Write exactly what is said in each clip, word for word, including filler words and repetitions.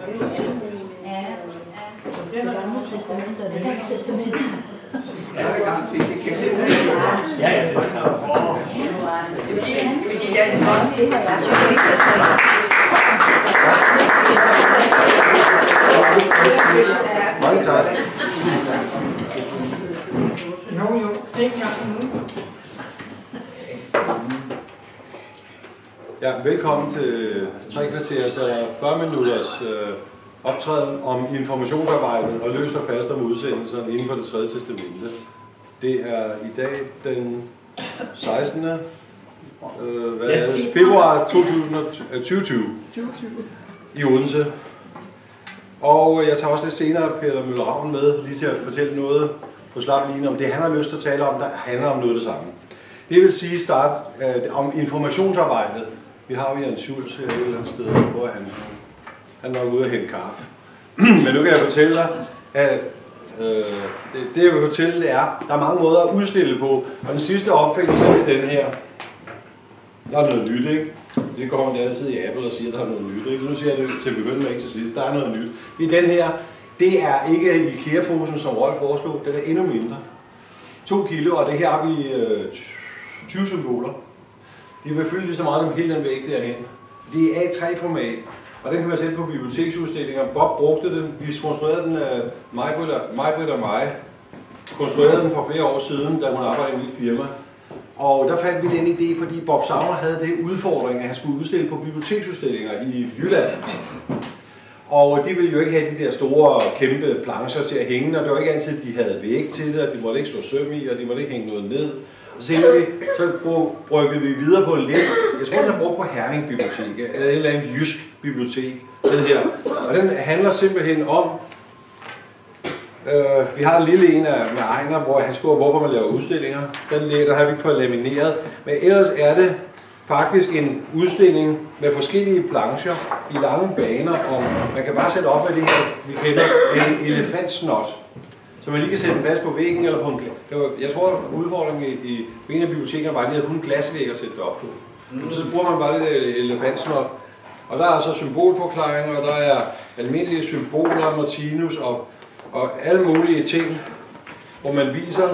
Ja, ja. Mange tak. Jo, jo. Ikke gang nu. Ja, velkommen til tre kvarters eller fyrre minutters øh, optræden om informationsarbejdet og løst og fast om udsendelserne inden for det tredje testamente. Det er i dag den sekstende Øh, hvad er det? februar to tusind og tyve i Odense. Og jeg tager også lidt senere Peter Møller Ravn med, lige til at fortælle noget på slap linje om det, han har lyst til at tale om, der handler om noget af det samme. Det vil sige start øh, om informationsarbejdet. Vi har jo Jan Schultz her et eller andet sted, hvor han, han er ude at hente kaffe. Men nu kan jeg fortælle dig, at øh, det, det jeg vil fortælle, det er, der er mange måder at udstille på. Og den sidste opfindelse er den her. Der er noget nyt, ikke? Det kommer man altid i Apple og siger, at der er noget nyt, ikke? Nu siger jeg det til begynde med, ikke til sidst. Der er noget nyt. I den her, det er ikke IKEA-posen, som Rolf foreslog. Den er endnu mindre. To kilo, og det her har vi øh, tyve symboler. De vil fylde lige så meget som hele den væg derhen. Det er A tre format, og den kan man sætte på biblioteksudstillinger. Bob brugte den. Vi konstruerede den, øh, Maj-Britt og mig, konstruerede den for flere år siden, da hun arbejdede i mit firma. Og der fandt vi den idé, fordi Bob Sauer havde det udfordring, at han skulle udstille på biblioteksudstillinger i Jylland. Og de ville jo ikke have de der store, kæmpe plancher til at hænge, og det var ikke altid, de havde væg til det, og de måtte ikke slå søm i, og de måtte ikke hænge noget ned. Og så, vi, så bryggede vi videre på en lidt, jeg tror, den er brugt på Herning Bibliotek, eller et eller andet jysk bibliotek, den her. Og den handler simpelthen om, Uh, vi har en lille en af med Ejner, hvor han skriver, hvorfor man laver udstillinger. Den, der har vi ikke fået lamineret. Men ellers er det faktisk en udstilling med forskellige plancher i lange baner, og man kan bare sætte op med det her, vi kender en elefantsnot. Så man lige kan sætte den fast på væggen eller på en glas. Jeg tror, udfordringen i, i en af bibliotekerne var, at de havde kun en glasvæg at sætte det op på. Mm. Så bruger man bare det elefantsnot. Og der er altså symbolforklaringer, og der er almindelige symboler, Martinus og og alle mulige ting, hvor man viser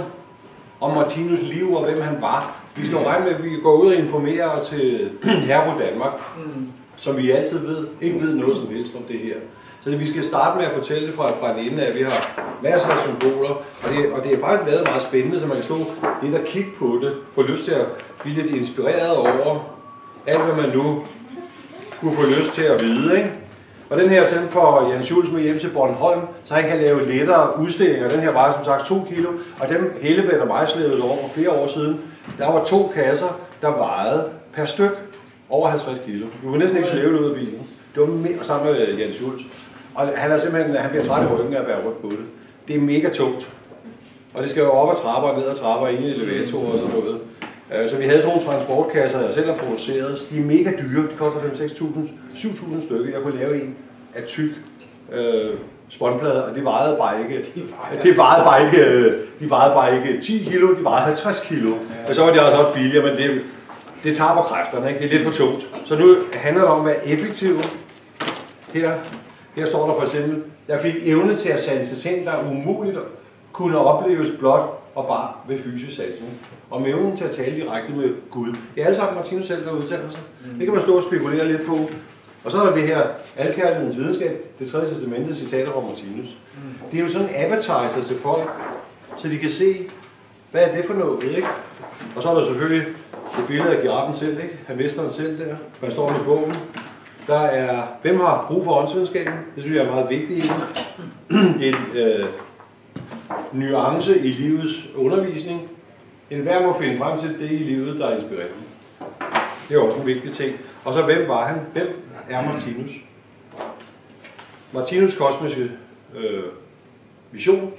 om Martinus liv og hvem han var. Vi skal jo regne med, at vi går ud og informerer til Herre Danmark, mm. som vi altid ved, ikke ved noget som helst om det her. Så vi skal starte med at fortælle det fra, fra en ende af, at vi har masser af symboler, og det, og det er faktisk lavet meget spændende, så man kan stå lidt og kigge på det, få lyst til at blive lidt inspireret over alt, hvad man nu kunne få lyst til at vide, ikke? Og den her tændt for Jan Schultz med hjem til Bornholm, så han kan lave lettere udstillinger. Den her vejer som sagt to kilo, og dem Hellebæk og mig slævede over for flere år siden. Der var to kasser, der vejede per styk over halvtreds kilo. Du kunne næsten ikke slæve det ud af bilen. Det var mere sammen med Jan Schultz. Og han er simpelthen, han bliver træt i ryggen af at bære rundt på det. Det er mega tungt. Og det skal jo op ad trapper og ned ad trapper, ind i elevatorer og sådan noget. Så vi havde sådan nogle transportkasser, jeg selv har produceret. De er mega dyre. De koster fem til seks tusind, syv tusind stykker. Jeg kunne lave en af tyk øh, spåndplade, og det vejede bare ikke. Det vejede bare ikke. De vejede bare ikke ti kilo, de vejede halvtreds kilo. Og så var de altså også billigere, men det, det tager på kræfterne, ikke? Det er lidt for tungt. Så nu handler det om at være effektiv. Her, her står der for eksempel, jeg fik evne til at sanse ting, der er umuligt kunne opleves blot og bare ved fysisk sansning. Om evnen til at tale direkte med Gud. Det er alle sammen Martinus selv, der udtaler sig. Det kan man stå og spekulere lidt på. Og så er der det her alkærlighedens videnskab, det tredje testamente, citater fra Martinus. Det er jo sådan en appetizer til folk, så de kan se, hvad er det for noget, ikke? Og så er der selvfølgelig et billede af giraffen selv, ikke? Han mesteren selv der, hvad står der i bogen. Der er, hvem har brug for åndsvidenskaben? Det synes jeg er meget vigtigt. Det er en øh, nuance i livets undervisning. En hver må finde frem til det i livet, der er inspirerende. Det er også en vigtig ting. Og så, hvem var han? Hvem er Martinus? Martinus' kosmiske øh, vision,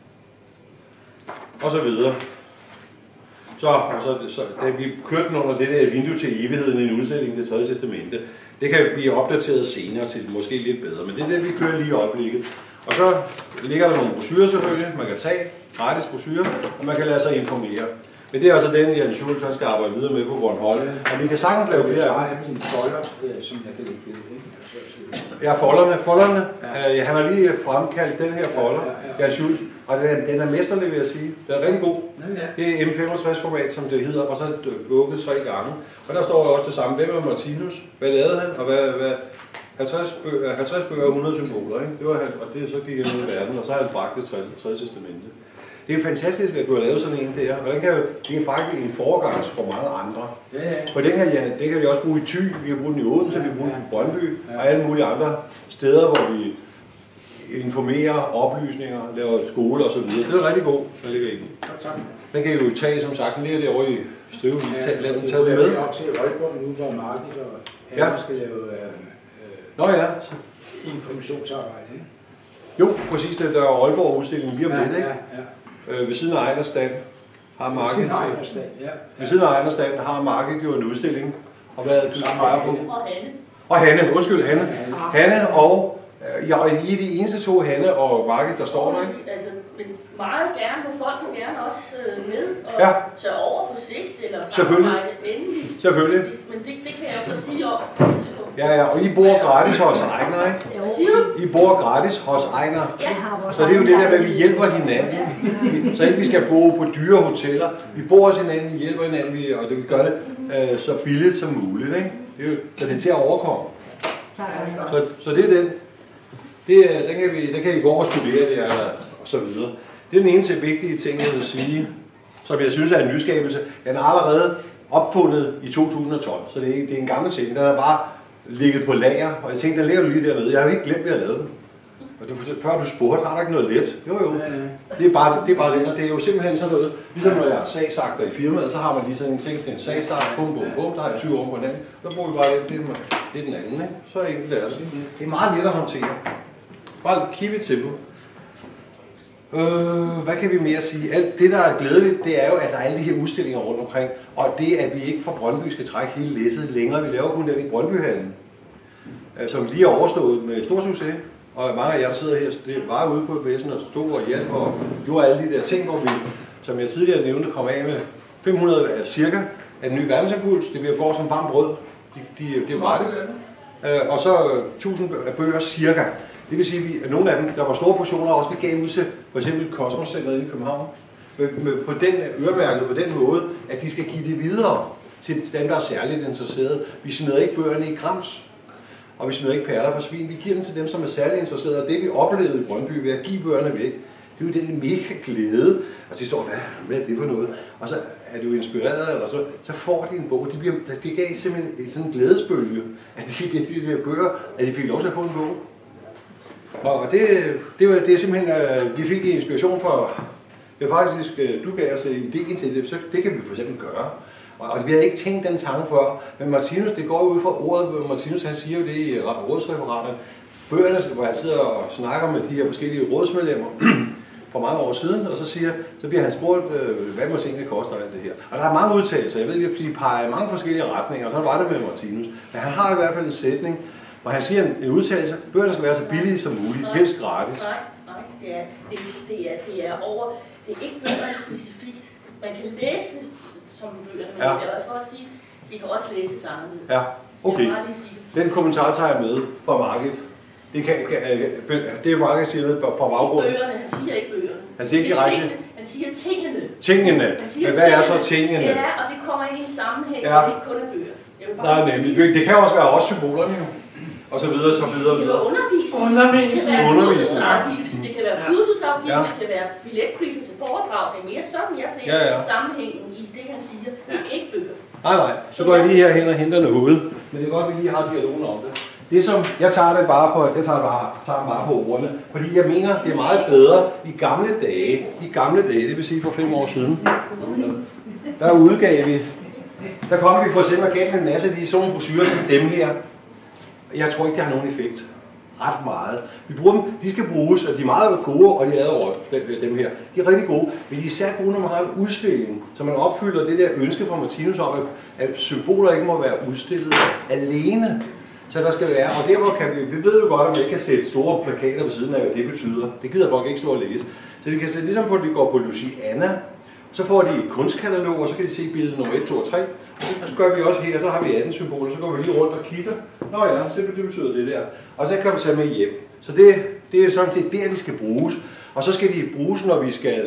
og så videre. Så, og så, så da vi kørte den under det der vindue til evigheden i en udstilling, det tredje testamente, det kan blive opdateret senere til måske lidt bedre, men det er det, vi kører lige i øjeblikket. Og så ligger der nogle brochurer selvfølgelig, man kan tage, gratis brochurer, og man kan lade sig informere. Men det er altså den, Jan Schultz skal arbejde videre med på Bornholm. Og vi kan sagtens lave flere af dem. Jeg har mine folder, som jeg kan lægge det, ikke? Ja, folderne. folderne. Ja. Øh, han har lige fremkaldt den her folder, ja, ja, ja. Schultz, og den er, den er mesterlig, vil jeg sige. Den er rigtig god. Ja, ja. Det er M femogtres format, som det hedder, og så er det lukket tre gange. Og der står også det samme. Hvem er Martinus? Hvad lavede han? Og hvad, hvad halvtreds bøger og hundrede symboler, ikke? Det var han, og det, så gik han ud i verden, og så har han bragt det tredje testamente. Det er fantastisk, at du har lavet sådan en der, og den kan jo, det er faktisk en foregangs for mange andre. Ja, ja. For den kan, ja, det kan vi også bruge i Thy, vi kan bruge den i Odense, ja, vi kan bruge den i Brøndby, ja, og alle mulige andre steder, hvor vi informerer, oplysninger, laver skole og så videre. Det er rigtig god, der ligger i den. Den kan I jo tage, som sagt, den ligger derovre i Støvvis. Ja, lad den tage det med. Det er op til Aalborg nu, hvor Margit og Hanna skal lave øh, Nå ja. informationsarbejde, ikke? Jo, præcis. Det der er Aalborg-udstillingen lige om lidt, ikke? Ja, ja. Øh, ved siden af Ejnerstand har Margit... Ved siden af Ejnerstand, ja. Ved siden af Ejnerstand har Margit jo en udstilling. Og hvad du peger på? Og Hanne. Og Hanne, undskyld, Hanne. Hanne og... Ja, I er de eneste to, Hanne og Margit, der står der, ikke? Altså, men meget gerne, hvor folk må gerne også øh, med og ja. tage over på sigt, eller Selvfølgelig. endelig. Selvfølgelig. Men det, det kan jeg jo så sige om. Ja, ja, og I bor gratis hos Ejner, ikke? Hvad siger du? I bor gratis hos Ejner. Ja. Så det er jo det der med, at vi hjælper hinanden. Så ikke vi skal bo på dyre hoteller. Vi bor hos hinanden, vi hjælper hinanden, og det vi gør det øh, så billigt som muligt, ikke? Det er jo, så det er til at overkomme. Så, så det er den. Det, den, kan vi, den kan I gå og studere det og så videre. Det er den eneste vigtige ting, jeg vil sige, som jeg synes er en nyskabelse. Den er allerede opfundet i to tusind og tolv, så det er, det er en gammel ting. Den er bare ligget på lager, og jeg tænkte, den ligger jo lige dernede. Jeg har ikke glemt, at jeg lavede den. Og det, før du spurgte, har der ikke noget let? Jo jo, det er bare det, er bare det, og det er jo simpelthen sådan noget. Ligesom når jeg er sagsakter i firmaet, så har man lige sådan en ting til en sagsakt, bum, bum, bum, der er tyve år på den anden. Så bruger vi bare det, det er, det er den anden, ikke? Så enkelt er det. Det er meget let at håndtere. Bare keep it simple. Øh, hvad kan vi mere sige? Alt det, der er glædeligt, det er jo, at der er alle de her udstillinger rundt omkring, og det, at vi ikke fra Brøndby skal trække hele læsset længere. Vi laver kun den i Brøndbyhallen, som lige er overstået med stor succes. Og mange af jer, der sidder her, det var ude på væsen og stod og hjalp og gjorde alle de der ting, hvor vi, som jeg tidligere nævnte, kom af med fem hundrede cirka af den nye verdensimpuls. Det vil gå som varmt brød. De, de, det er gratis. Og så tusind bøger cirka. Det vil sige, at nogle af dem, der var store portioner, også vi gav ud til for eksempel Kosmos-centret i København. På den øremærket på den måde, at de skal give det videre til dem, der er særligt interesserede. Vi smider ikke bøgerne i grams, og vi smider ikke perler på svin. Vi giver dem til dem, som er særligt interesserede. Og det vi oplevede i Brøndby ved at give bøgerne væk, det er jo den mega glæde. Og de står, hvad, hvad er det for noget? Og så er du inspireret, eller så, så får de en bog. De bliver, det gav simpelthen sådan en glædesbølge, at de, de, de der bøger, at de fik lov til at få en bog. Og det, det, var, det er simpelthen, de fik inspiration for, det var faktisk, du gav os idéen til det, så det kan vi for eksempel gøre. Og vi havde ikke tænkt den tanke før, men Martinus, det går ud fra ordet, Martinus han siger jo det i rådsreferaterne, bøgerne, hvor han sidder og snakker med de her forskellige rådsmedlemmer for mange år siden, og så siger, så bliver han spurgt, hvad må tingene koster alt det her. Og der er mange udtalelser, jeg ved, at de peger i mange forskellige retninger, og så var det med Martinus. Men han har i hvert fald en sætning, hvor han siger en udtalelse, bøgerne skal være så billige som muligt, helst gratis. Nej, nej, det er, det, det er, det er over, det er ikke bøgerne specifikt. Man kan læse det som bøgerne, men ja. Jeg vil også godt sige, de kan også læse sangene. Ja, okay. Den kommentar tager jeg med fra Margit. Det, kan, det er Margit siger noget på baggrunden. Bøgerne, han siger ikke bøgerne. Han siger ikke direkte. Han siger tingene. Tingene. Siger men hvad tingene. er så tingene? Ja, og det kommer ind i en sammenhæng, ja. Det er ikke kun af bøger. Nej, nemlig. Det kan også være også symbolerne jo. Og så videre, så videre. Det kan være undervisning. Undervisning. Det kan være undervisning. kursusafgift. Det kan være kursusafgift. Ja. Det kan være billetpriser til foredrag. Det er mere sådan, jeg ser ja, ja. sammenhængen i det, han siger. Det er ikke bøger. Nej, nej. Så går jeg lige herhen og henter noget. Men det er godt, at vi lige har dialogen om det. Det som, jeg tager det bare på, jeg tager det bare, tager det bare på ordene, fordi jeg mener, det er meget bedre i gamle dage, i gamle dage, det vil sige for fem år siden, der udgav vi, der kom vi for eksempel og gav en masse af de sådan nogle brochurer som dem her. Jeg tror ikke, det har nogen effekt. Ret meget. Vi bruger dem, de skal bruges, og de er meget gode, og de er over dem her. De er rigtig gode, men de er især gode, når man har en udstilling, så man opfylder det der ønske fra Martinus om, at symboler ikke må være udstillet alene. Så der skal være, og derfor kan vi, vi ved jo godt, at man ikke kan sætte store plakater ved siden af, hvad det betyder. Det gider folk ikke stå og læse. Så de kan sætte ligesom på, at de går på Luciana, så får de et kunstkatalog, og så kan de se billede nummer et, to og tre, Så gør vi også her, så har vi atten symboler, så går vi lige rundt og kigger. Nå ja, det, det betyder det der. Og så kan du tage med hjem. Så det, det er sådan set der, de skal bruges. Og så skal de bruges, når vi skal...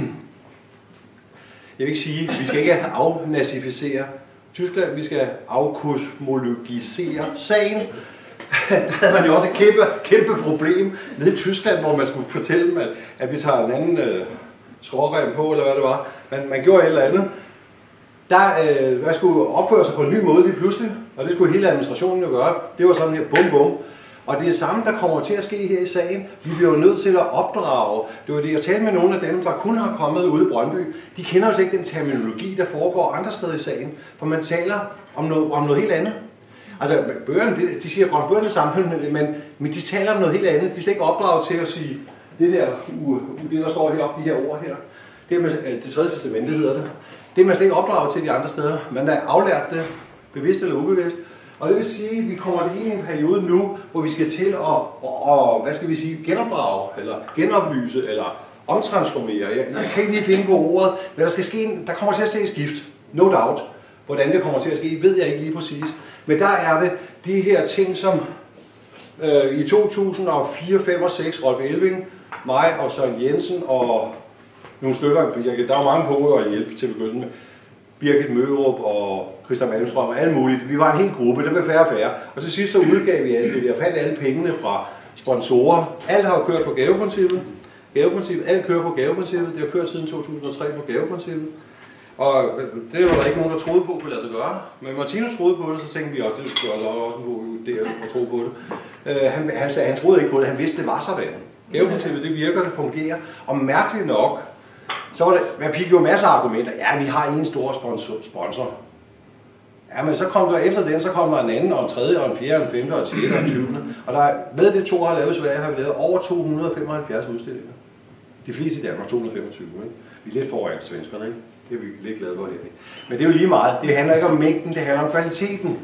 Jeg vil ikke sige, vi skal ikke afnazificere Tyskland, vi skal afkosmologisere sagen. Der havde man jo også et kæmpe, kæmpe problem nede i Tyskland, hvor man skulle fortælle dem, at, at vi tager en anden øh, skrårem på, eller hvad det var. Men man gjorde et eller andet. Der øh, man skulle opføre sig på en ny måde lige pludselig, og det skulle hele administrationen jo gøre. Det var sådan her, bum bum. Og det er det samme, der kommer til at ske her i sagen. Vi bliver jo nødt til at opdrage. Det var det, jeg talte med nogle af dem, der kun har kommet ude i Brøndby. De kender jo ikke den terminologi, der foregår andre steder i sagen. For man taler om noget, om noget helt andet. Altså, bøgerne, de siger godt bøgerne sammen, men, men de taler om noget helt andet. De er slet ikke opdraget til at sige, det der, det der står heroppe, de her ord her. Det er med, det tredje testamente hedder det. Det er man slet ikke opdraget til de andre steder. Man har aflært det, bevidst eller ubevidst. Og det vil sige, at vi kommer ind i en periode nu, hvor vi skal til at, og, hvad skal vi sige, genopdrage, eller genoplyse, eller omtransformere. Jeg, jeg kan ikke lige finde på ordet, men der skal ske en, der kommer til at ske et skift. No doubt. Hvordan det kommer til at ske, ved jeg ikke lige præcis. Men der er det de her ting, som øh, i to tusind og fire, fem og seks, Rolf Elving, mig og Søren Jensen og nogle stykker, der var mange på at hjælpe til at begynde med. Birgit Mørup og Christian Malmstrøm og alt muligt. Vi var en hel gruppe, der blev færre og færre. Og til sidst så udgav vi alt det der, fandt alle pengene fra sponsorer. Alt har jo kørt på gaveprincippet. Gaveprincippet, alt kører på gaveprincippet. Det har kørt siden to tusind og tre på gaveprincippet. Og det var der ikke nogen, der troede på, kunne lade sig gøre. Men Martinus troede på det, så tænkte vi også, det var også en god idé at tro på det. Uh, han, han, sagde, han troede ikke på det, han vidste, det var sådan. Gaveprincippet, det virker, det fungerer. Og mærkeligt nok, så var det, man fik jo masser af argumenter. Ja, vi har en stor sponsor. sponsor. Ja, men så kom der efter den, så kom der en anden, og en tredje, og en fjerde, og en femte, og en sjette, og en syvende. Og der, med det to har lavet i Sverige, har vi lavet over to hundrede og femoghalvfjerds udstillinger. De fleste i Danmark, to hundrede og femogtyve. Ikke? Vi er lidt foran svenskerne, ikke? Det er vi lidt glade for her. Men det er jo lige meget. Det handler ikke om mængden, det handler om kvaliteten.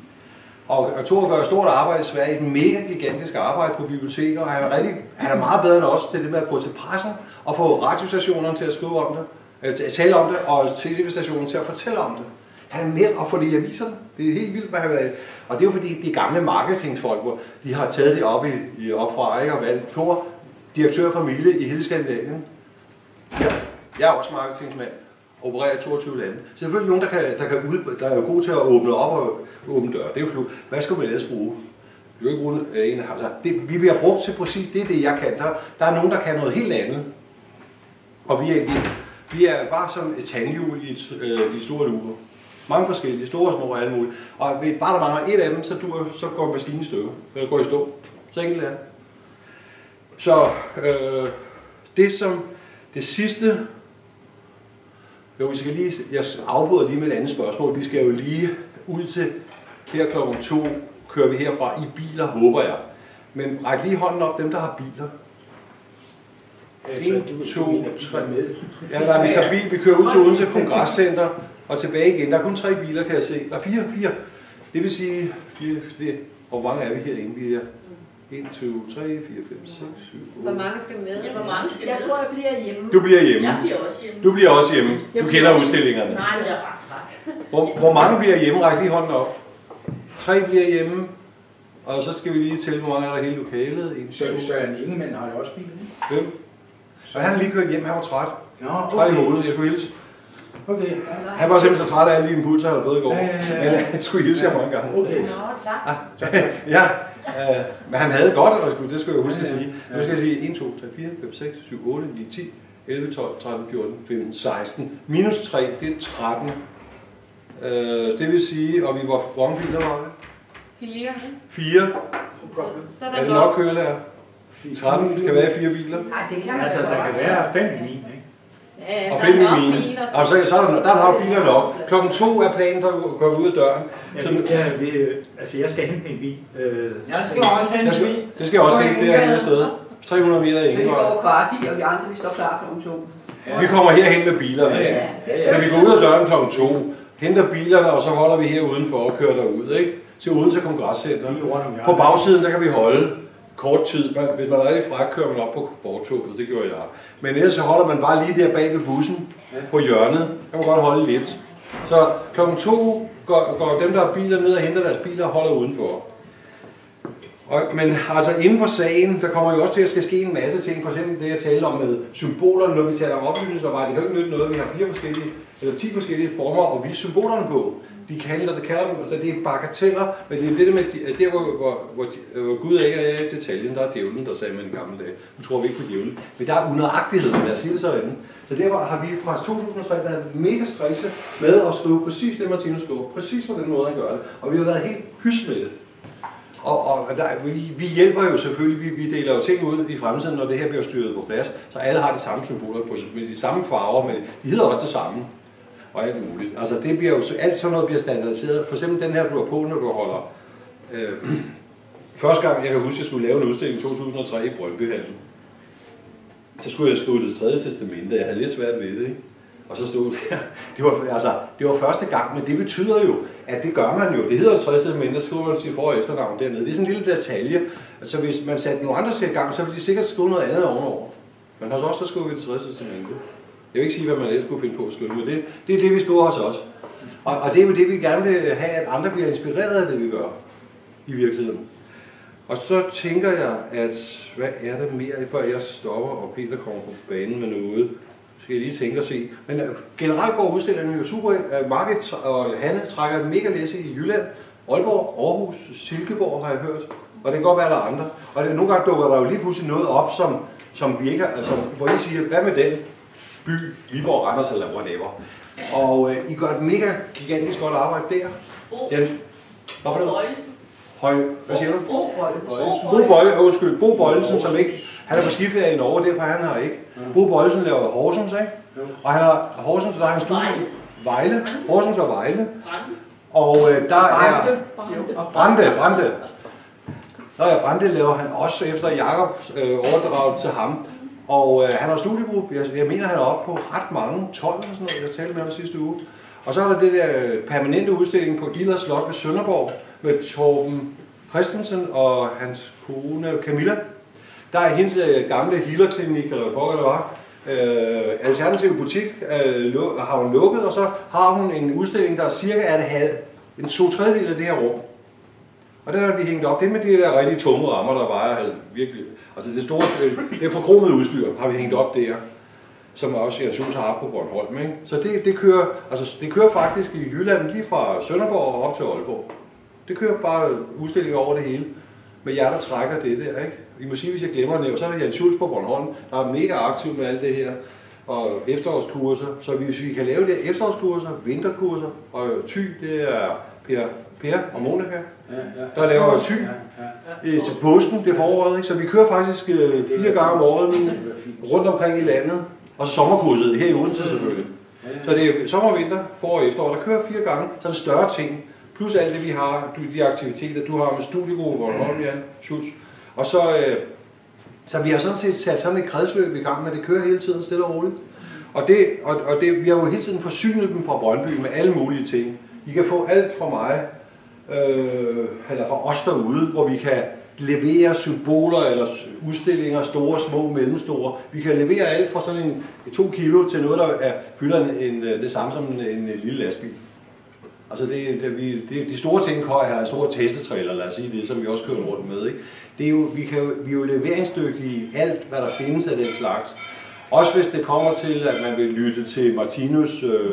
Og, og Thor gør et stort arbejde i Sverige, et mega gigantisk arbejde på biblioteker, og han er, rigtig, han er meget bedre end os til det med at gå til pressen og få radiostationerne til at skrive om det, at tale om det, og T V-stationen til at fortælle om det. Han er med at få det i aviserne. Det er helt vildt, hvad han vil. Og det er jo fordi, de gamle marketingsfolk, hvor de har taget det op, i, i op fra, ikke? Og valgt Thor, direktør for Mille i hele Skandinavien. Ja, jeg er også marketingsmand. Opererer i toogtyve lande. Så selvfølgelig nogen, der, kan, der, kan ud, der er jo god til at åbne op og åbne døre. Det er jo klogt. Hvad skal man ellers bruge? Du kan ikke bruge en altså, det, vi bliver brugt til præcis det, det jeg kan. Der, der er nogen, der kan noget helt andet. Og vi er, vi, vi er bare som et tandhjul i et, øh, i store lurer. Mange forskellige, store og små og alle mulige. Og bare der mangler et af dem, så, du, så går maskinen i stykker. Eller går i stå. Så enkelt er det. Så øh, det som det sidste. Jo, vi skal lige, jeg afbryder lige med et andet spørgsmål. Vi skal jo lige ud til her klokken to, kører vi herfra i biler, håber jeg. Men ræk lige hånden op, dem der har biler. en, to, tre. Ja, der er vi så bil, vi kører ud til Odense Kongresscenter og tilbage igen. Der er kun tre biler, kan jeg se. Der er fire, fire. Det vil sige, fire, det, hvor mange er vi herinde? Vi er en, to, tre, fire, fem, seks, syv, otte. Hvor mange skal med? Ja, hvor mange skal Jeg med? tror, jeg bliver hjemme. Du bliver hjemme. Jeg bliver også hjemme. Du bliver også hjemme. Du kender udstillingerne. Nej, jeg er ret træt. Hvor, hvor mange bliver hjemme? Ræk lige hånden op. Tre bliver hjemme. Og så skal vi lige tælle, hvor mange er der hele lokalet. En, Så Søren Ingemann har jo også bilen. Hvem? Og han har lige kørt hjem, han var træt. Nå, Træt i okay. hovedet, jeg skulle hilse. Okay. Han var simpelthen så træt af alle de impulser, han havde fået i går. Ja, ja, ja. Men jeg skulle hilse jer mange gange. Okay. Nå, tak. Ja, øh, men han havde godt, og det skal jeg huske at sige. Nu skal jeg sige en, to, tre, fire, fem, seks, syv, otte, ni, ti, elleve, tolv, tretten, fjorten, femten, seksten. Minus tre, det er tretten. Øh, det vil sige, og vi var hvor mange biler var det? Fire. Fire. Så, så er Er der det nok kørelærer? tretten kan være fire biler. Nej, det kan man Altså, der kan være fem i min, ikke? Ja, ja, Og der fem i er nok mine. biler, Og så, så er der, der er nok biler nok. Klokken to er planen, der går vi ud af døren. Ja, Så, vi, ja, vi, altså jeg skal hente min bil. Øh, Jeg skal også have jeg en skal, bil. det skal jeg også hente, det er hele stedet. tre hundrede meter i Så vi Ingevej. går kvart i, og vi andre vi står klar klokken to. Vi kommer herhen med bilerne. Ja, Ja. ja. Så vi går ud af døren klokken to, henter bilerne, og så holder vi her udenfor og kører derud, ikke? Til Odense Kongresscenter. lige rundt om hjørnet. På bagsiden, der kan vi holde kort tid. Man- Hvis man er rigtig fræk, kører man op på fortoget, det gjorde jeg. Men ellers så holder man bare lige der bag ved bussen på hjørnet. Der kan man godt holde lidt. Så klokken to går, går dem, der har biler, ned og henter deres biler og holder udenfor. Og, men altså inden for sagen, der kommer jo også til at skal ske en masse ting. For eksempel det, jeg taler om med symbolerne, når vi taler om oplysningsarbejde. Det kan jo ikke nytte noget, vi har fire forskellige, eller ti forskellige former at vise symbolerne på. De kalder det, kalder dem, altså det er bagateller, men det er det med, der hvor, hvor, hvor, hvor Gud ikke er i detaljen, der er djævlen, der sagde man i gamle dage. Nu tror vi ikke på djævlen. Men der er unøjagtighed, lad os sige det sådan. Så derfor har vi fra to tusind og tre været mega stresset med at skrive præcis det, Martinus skriver. Præcis på den måde, han gør det. Og vi har været helt hys med det. Og, og der, vi, vi hjælper jo selvfølgelig, vi, vi deler jo ting ud i fremtiden, når det her bliver styret på plads, så alle har de samme symboler på, med de samme farver, men de hedder også det samme. Og alt muligt. Altså det bliver jo, alt sådan noget bliver standardiseret. For eksempel den her, du har på, når du holder. Øh, første gang, jeg kan huske, at jeg skulle lave en udstilling i to tusind og tre i Brøndbyhallen. Så skulle jeg skrive det tredje testamente, jeg havde lidt svært ved det, ikke? Og så stod det, det var, altså, det var første gang, men det betyder jo, at det gør man jo. Det hedder jo tredje testamente, der skriver man sit for- og efternavn dernede. Det er sådan en lille detalje. Altså hvis man satte nogle andre til i gang, så ville de sikkert skrive noget andet ovenover. Men hos os, så skriver vi det tredje testamente. Jeg vil ikke sige, hvad man ellers skulle finde på at skrive, men det, det er det, vi skriver hos os. Og, og det er jo det, vi gerne vil have, at andre bliver inspireret af det, vi gør i virkeligheden. Og så tænker jeg, at hvad er der mere, før jeg stopper, og Peter kommer på banen med noget. Skal jeg lige tænke og se. Men generelt går udstillingen jo super. Margit og Hanne trækker mega læse i Jylland, Aalborg, Aarhus, Silkeborg har jeg hørt. Og det kan godt være, der er andre. Og det, nogle gange dukker der jo lige pludselig noget op, som, som virker, altså, hvor I siger, hvad med den by, Viborg, Randers eller whatever. Og øh, I gør et mega gigantisk godt arbejde der. Bo Bøjlesen. Høj, hvad siger du? Bo Bøjlesen. Bo Bøjlesen, undskyld, Bo Bøjlesen, som ikke, han er på skiferie i Norge, derfor han har ikke. Bo Bøjlesen laver Horsens, ikke? Og han har Horsens, der er en studie. Vejle. Horsens og Vejle. Og øh, der er Brande, Brande. Nå ja, Brande laver han også efter Jakobs øh, overdraget til ham. Og øh, han har studiegruppe, jeg, jeg mener han er oppe på ret mange, tolv eller sådan noget, jeg talte med ham sidste uge. Og så er der det der permanente udstilling på Gilder Slot ved Sønderborg med Torben Christensen og hans kone Camilla. Der er hendes gamle healerklinik, eller hvad pokker det var. Øh, Alternativ butik øh, har hun lukket, og så har hun en udstilling, der cirka er det halv, en to tredjedel af det her rum. Og der har vi hængt op. Det med de der rigtig tunge rammer, der vejer virkelig. Altså det store, det er forkromet udstyr, har vi hængt op der, som også Jens Jules har haft på Bornholm, ikke? Så det, det, kører, altså det kører faktisk i Jylland lige fra Sønderborg og op til Aalborg. Det kører bare udstillinger over det hele. Med jer, der trækker det der, ikke? I må sige, hvis jeg glemmer det, og så er det Jens Jules på Bornholm, der er mega aktiv med alt det her. Og efterårskurser, så hvis vi kan lave det efterårskurser, vinterkurser, og Thy, det er Per, per og Monika, Ja, ja. der laver Thy ja, ja. til påsken, det foråret, ikke? Så vi kører faktisk øh, fire gange om året nu, rundt omkring i landet. Og så sommerkurset her i Odense selvfølgelig. Så det er sommer, vinter, forår og efterår, der kører fire gange, så er det større ting. Plus alt det, vi har, de aktiviteter, du har med studiegruppe, Bornholm, Jan Schultz. Og så, øh, så vi har sådan set sat sådan et kredsløb i gang, at det kører hele tiden stille og roligt. Og, det, og, og det, vi har jo hele tiden forsynet dem fra Brøndby med alle mulige ting. I kan få alt fra mig, øh, eller fra os derude, hvor vi kan levere symboler eller udstillinger, store, små, mellemstore. Vi kan levere alt fra sådan en to kilo til noget, der er, fylder en, en, det samme som en, en lille lastbil. Altså det, det, vi, det, de store ting har en stor testetrailer, lad os sige det, som vi også kører rundt med. Ikke? Det er jo, vi, kan jo, vi er jo leveringsdygtige i alt, hvad der findes af den slags. Også hvis det kommer til, at man vil lytte til Martinus øh,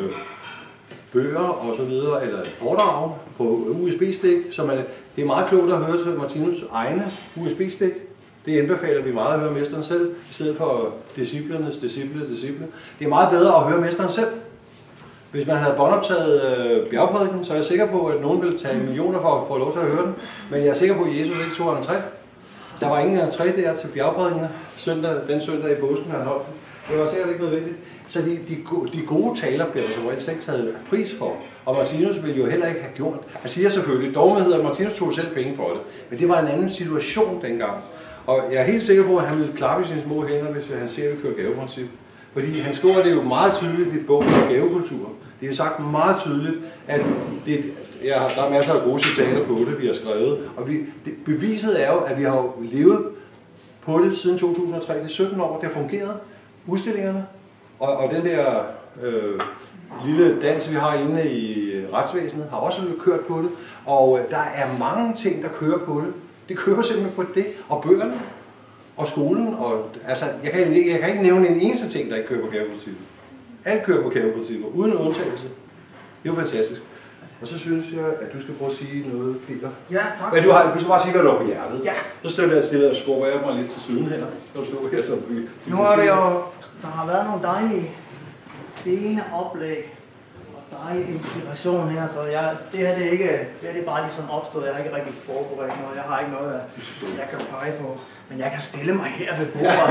bøger og så videre, eller et foredrag på U S B-stik, som er, det er meget klogt at høre til Martinus egne U S B-stik. Det anbefaler vi meget at høre mesteren selv, i stedet for disciplernes disciple, disciple. Det er meget bedre at høre mesteren selv. Hvis man havde båndoptaget øh, bjergprædiken, så er jeg sikker på, at nogen ville tage millioner for at få lov til at høre den. Men jeg er sikker på, at Jesus ikke tog entré. Der var ingen entré der til bjergprædiken søndag, den søndag i påsken, han holdt den. Det var sikkert ikke nødvendigt. Så de, de, de gode taler bliver der så slet ikke taget pris for. Og Martinus ville jo heller ikke have gjort. Han siger selvfølgelig, dogmehed, at Martinus tog selv penge for det. Men det var en anden situation dengang. Og jeg er helt sikker på, at han ville klappe i sine små hænder, hvis han ser, at vi kører gaveprincip. Fordi han skriver det jo meget tydeligt i bogen om gavekultur. Det er jo sagt meget tydeligt, at det, ja, der er masser af gode citater på det, vi har skrevet. Og vi, det, beviset er jo, at vi har levet på det siden to tusind og tre. Det er sytten år, det har fungeret. Udstillingerne og, og den der øh, lille dans, vi har inde i retsvæsenet, har også kørt på det. Og der er mange ting, der kører på det. Det kører simpelthen på det. Og bøgerne, og skolen, og altså, jeg kan, jeg kan ikke nævne en eneste ting, der ikke kører på gaveprincippet. Alt kører på gaveprincippet, uden undtagelse. Det er jo fantastisk. Og så synes jeg, at du skal prøve at sige noget, Peter. Ja, tak. Men du har, du skal bare sige, hvad du har på hjertet. Ja. Så stiller jeg stille og skubber jeg mig lidt til siden her. Når du står her, så vi, vi Nu er det jo, der har været nogle dejlige, fine oplæg og dejlig inspiration her, så jeg, det her det er ikke, det er det bare lige sådan opstået. Jeg har ikke rigtig forberedt noget. Jeg har ikke noget, jeg kan pege på. Men jeg kan stille mig her ved bordet.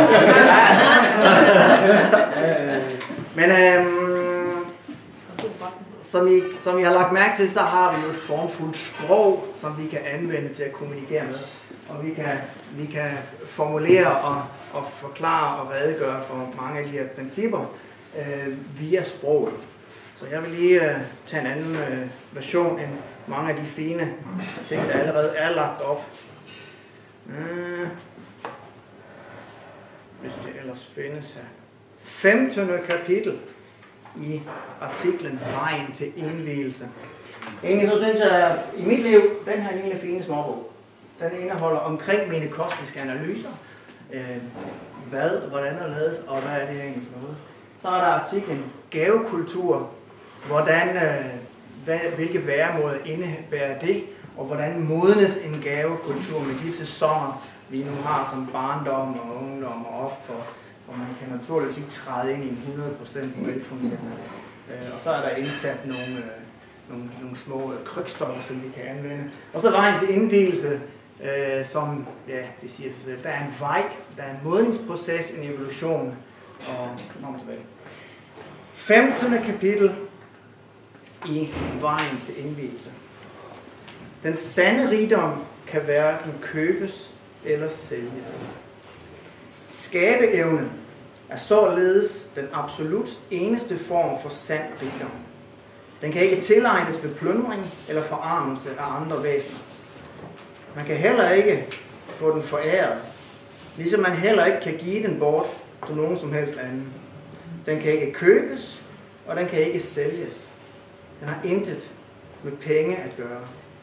Men øhm, som, I, som I har lagt mærke til, så har vi jo et formfuldt sprog, som vi kan anvende til at kommunikere med. Og vi kan, vi kan formulere og, og forklare og redegøre for mange af de her principper øh, via sproget. Så jeg vil lige øh, tage en anden øh, version end mange af de fine ting, der allerede er lagt op. Mm. Hvis det ellers findes her. femtende kapitel i artiklen Vejen til indvielse. Egentlig så synes jeg, at i mit liv, den her lille fine småbog, den indeholder omkring mine kosmiske analyser. Øh, hvad, hvordan er ledes, og hvad er det egentlig for noget? Så er der artiklen Gavekultur. Hvordan, øh, hvad, hvilke væremåder indebærer det? Og hvordan modnes en gavekultur med de sæsoner, vi nu har som barndom og ungdom og op for, hvor man kan naturligvis ikke træde ind i en hundrede procent velfungerende. Øh, og så er der indsat nogle, øh, nogle, nogle små øh, krykstokker, som vi kan anvende. Og så vejen til indvielse, øh, som, ja, det siger sig selv, der er en vej, der er en modningsproces, en evolution, og kommer tilbage. femtende kapitel i Vejen til indvielse. Den sande rigdom kan hverken købes eller sælges. Skabeevnen er således den absolut eneste form for sand rigdom. Den kan ikke tilegnes ved plyndring eller forarmelse af andre væsener. Man kan heller ikke få den foræret, ligesom man heller ikke kan give den bort til nogen som helst anden. Den kan ikke købes, og den kan ikke sælges. Den har intet med penge at gøre.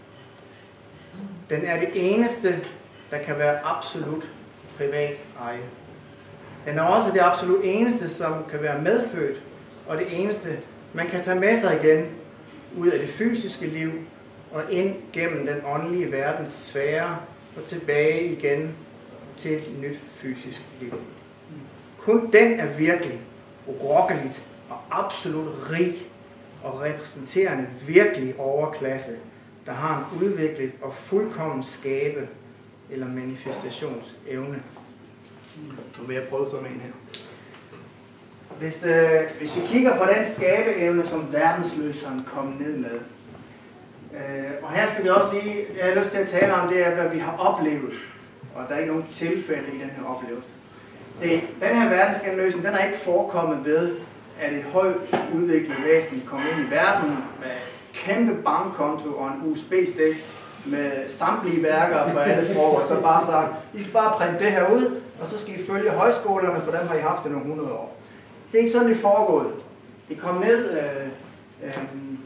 Den er det eneste, der kan være absolut privat eje. Den er også det absolut eneste, som kan være medfødt, og det eneste, man kan tage med sig igen ud af det fysiske liv og ind gennem den åndelige verdens sfære og tilbage igen til et nyt fysisk liv. Kun den er virkelig, urokkeligt og absolut rig og repræsenterende virkelig overklasse, der har en udviklet og fuldkommen skabe- eller manifestationsevne. Nu vil jeg prøve sådan en her. Hvis, øh, hvis vi kigger på den skabeevne, som verdensløseren kom ned med, øh, og her skal vi også lige, jeg har lyst til at tale om, det er, hvad vi har oplevet, og der er ikke nogen tilfælde i den her oplevelse. Se, den her verdensgenløsning, den er ikke forekommet ved, at et højt udviklet væsen kom ind i verden med kæmpe bankkonto og en U S B-stik med samtlige værker fra alle sprog, og så bare sagt, I skal bare printe det her ud, og så skal I følge højskolerne, for dem har I haft det nogle hundrede år. Det er ikke sådan, det er foregået. Det kom ned, øh, øh,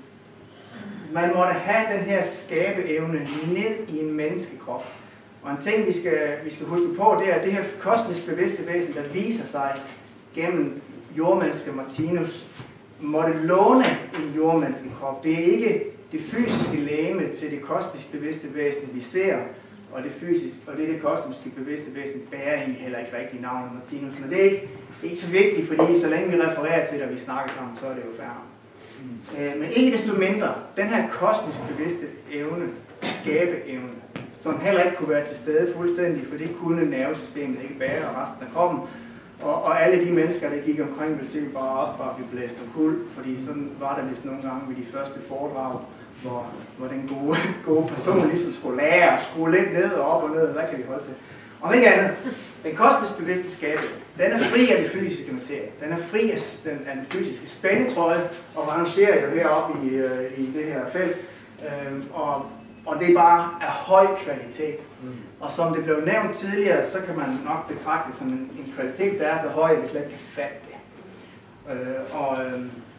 man måtte have den her skabeevne ned i en menneskekrop. Og en ting, vi skal, vi skal huske på, det er, at det her kosmisk bevidste væsen, der viser sig gennem jordmenneske Martinus, måtte låne en jordmenneskekrop. Det er ikke det fysiske legeme til det kosmisk bevidste væsen, vi ser, og det fysiske, og det er det kosmiske bevidste væsen, bærer egentlig heller ikke rigtig navnet Martinus. Men det er ikke, det er ikke så vigtigt, fordi så længe vi refererer til det, og vi snakker sammen, så er det jo færre. Mm. Øh, men ikke desto mindre, den her kosmisk bevidste evne, skabeevne, som heller ikke kunne være til stede fuldstændig, for det kunne nervesystemet ikke bære, og resten af kroppen. Og, og alle de mennesker, der gik omkring, ville sikkert bare også bare blive blæst og kul, fordi sådan var der vist nogle gange ved de første foredrag, hvor, hvor den gode, gode person ligesom skulle lære at skrue lidt ned og op og ned, hvad kan vi holde til? Om ikke andet, den kosmisk bevidste skabe, den er fri af det fysiske materie. Den er fri af den, af den fysiske spændetrøje, og rangerer jo heroppe i, øh, i det her felt. Øh, og, og det er bare af høj kvalitet. Mm. Og som det blev nævnt tidligere, så kan man nok betragte det som en, en kvalitet, der er så høj, at vi slet ikke kan fatte det. Øh, og øh,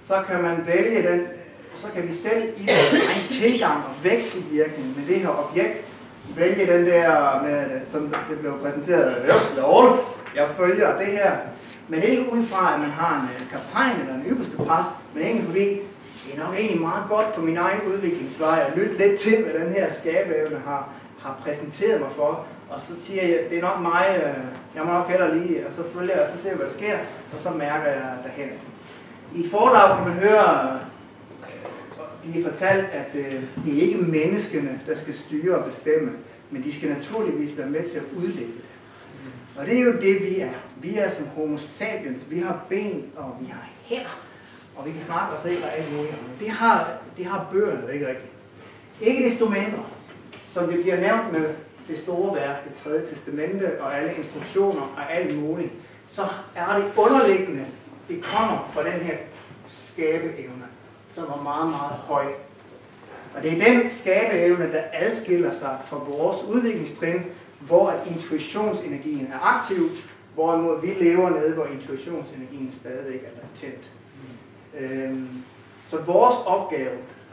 så kan man vælge den, så kan vi selv i vores egen tilgang og vekselvirkning med det her objekt, vælge den der, med, som det blev præsenteret, jeg følger det her, men ikke ud fra, at man har en kaptajn eller en øverste præst, men egentlig fordi, det er nok egentlig meget godt for min egen udviklingsvej at lytte lidt til, hvad den her skabeevne har, har præsenteret mig for, og så siger jeg, det er nok mig, jeg må nok heller lige, og så følger jeg, og så ser jeg, hvad der sker, og så mærker jeg derhen. I et foredrag kan man høre, blive fortalt, at det er ikke menneskene, der skal styre og bestemme, men de skal naturligvis være med til at udlægge det. Og det er jo det, vi er. Vi er som homo sapiens. Vi har ben, og vi har hænder, og vi kan snakke os ikke og alt muligt. Det har, det har bøgerne ikke rigtigt. Ikke desto mindre, som det bliver nævnt med det store værk, det tredje testamente og alle instruktioner og alt muligt, så er det underliggende, det kommer fra den her skabeevne, som er meget, meget høj. Og det er den skabeevne, der adskiller sig fra vores udviklingstrin, hvor intuitionsenergien er aktiv, hvorimod vi lever nede, hvor intuitionsenergien stadigvæk er latent. Øhm, så vores opgave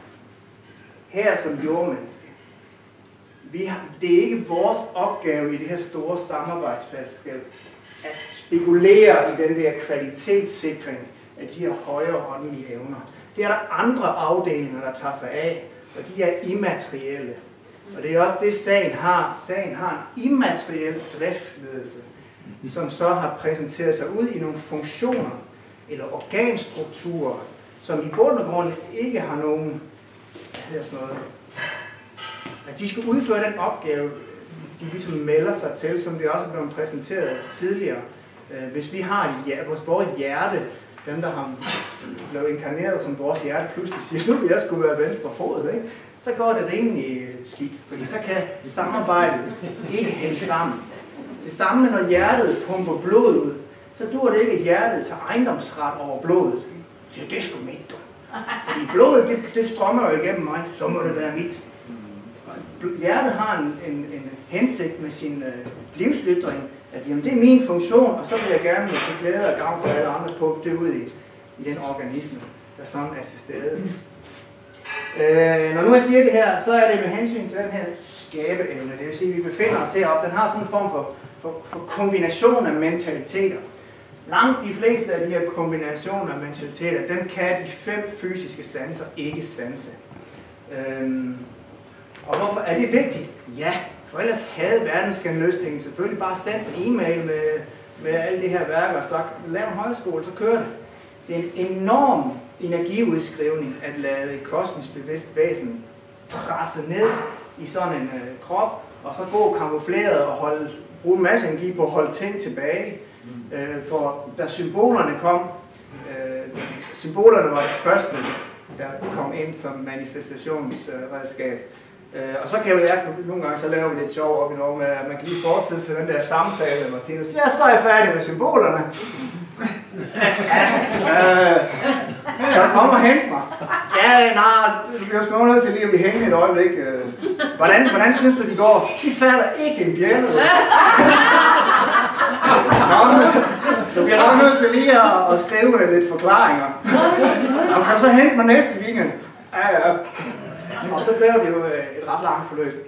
her som jordmenneske, vi har, det er ikke vores opgave i det her store samarbejdsfællesskab at spekulere i den der kvalitetssikring af de her højere åndelige evner. Det er der andre afdelinger, der tager sig af, og de er immaterielle. Og det er også det, sagen har. Sagen har en immateriel driftsledelse, som så har præsenteret sig ud i nogle funktioner eller organstrukturer, som i bund og grund ikke har nogen, hvad hedder sådan noget, altså de skal udføre den opgave, de ligesom melder sig til, som det også er blevet præsenteret tidligere. Hvis vi har et, vores vores hjerte, dem der har blevet inkarneret som vores hjerte, pludselig siger, nu vil jeg skulle være venstre fod, ikke? Så går det rimelig skidt, fordi så kan samarbejdet ikke hænge sammen. Det samme når hjertet pumper blod ud, så dur det ikke, at hjertet tager ejendomsret over blodet. Så det er sgu mit, du. Fordi blodet, det, det strømmer jo igennem mig, så må det være mit. Hjertet har en, en, en hensigt med sin øh, livsytring, at jamen, det er min funktion, og så vil jeg gerne med til glæde og gavn for alle andre pumpe det ud i, i den organisme, der sådan er til stede. Øh, når nu jeg siger det her, så er det med hensyn til den her skabeevne, det vil sige, at vi befinder os heroppe. Den har sådan en form for, for, for kombination af mentaliteter. Langt de fleste af de her kombinationer af mentaliteter, den kan de fem fysiske sanser ikke sanse. Øh, og hvorfor er det vigtigt? Ja, for ellers havde verdensgenløsningen selvfølgelig bare sendt en e-mail med, med alle de her værker og sagt, lav en højskole, så kører det. Det er en enorm energiudskrivning at lade et kosmisk bevidst væsen presse ned i sådan en øh, krop, og så gå kamufleret og holde, bruge en masse energi på at holde ting tilbage. Mm. Øh, for da symbolerne kom, øh, symbolerne var det første, der kom ind som manifestationsredskab. Øh, og så kan jeg nogle gange så lave lidt sjov op i noget med, at man kan lige forestille sig den der samtale med Martinus. Ja, så er jeg færdig med symbolerne. øh, kan du komme og hente mig? Ja, nej, du bliver sgu nødt til lige at blive hængende et øjeblik. Hvordan, hvordan synes du, de går? De fatter ikke en bjælde. Du bliver nok nødt til lige at, at skrive lidt forklaringer. Og kan du så hente mig næste weekend? Ja, ja. Og så gør det jo et ret langt forløb.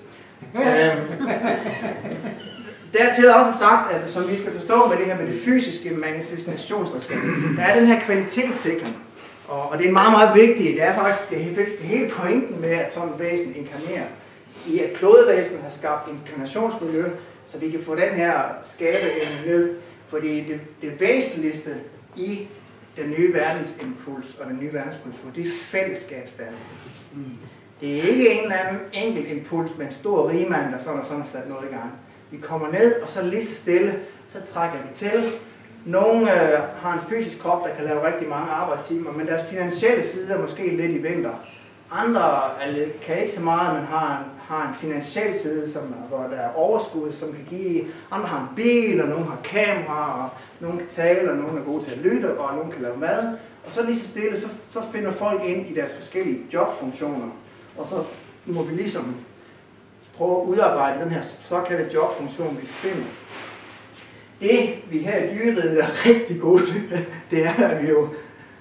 Dertil er også sagt, at som vi skal forstå med det her med det fysiske manifestationsredskab, der er den her kvalitetssikring. Og, og det er meget, meget vigtigt. Det er faktisk det hele, det hele pointen med, at sådan et væsen inkarnerer i, at klodevæsenet har skabt inkarnationsmiljø, så vi kan få den her skabeevne ned. Fordi det, det væsentligste i den nye verdensimpuls og den nye verdenskultur, det er fællesskabsdannelse. Mm. Det er ikke en eller anden enkelt impuls med en stor rigmand, der sådan og sådan har sat noget i gang. Vi kommer ned, og så lige så stille, så trækker vi til. Nogle øh, har en fysisk krop, der kan lave rigtig mange arbejdstimer, men deres finansielle side er måske lidt i vinter. Andre altså, kan ikke så meget, men har en, har en finansiel side, som, hvor der er overskud, som kan give. Andre har en bil, og nogle har kamera, og nogle kan tale, og nogle er gode til at lytte, og nogle kan lave mad. Og så lige så stille, så, så finder folk ind i deres forskellige jobfunktioner. Og så må vi ligesom prøve at udarbejde den her såkaldte jobfunktion, vi finder. Det, vi her i dyreriget er rigtig gode til, det er, at vi jo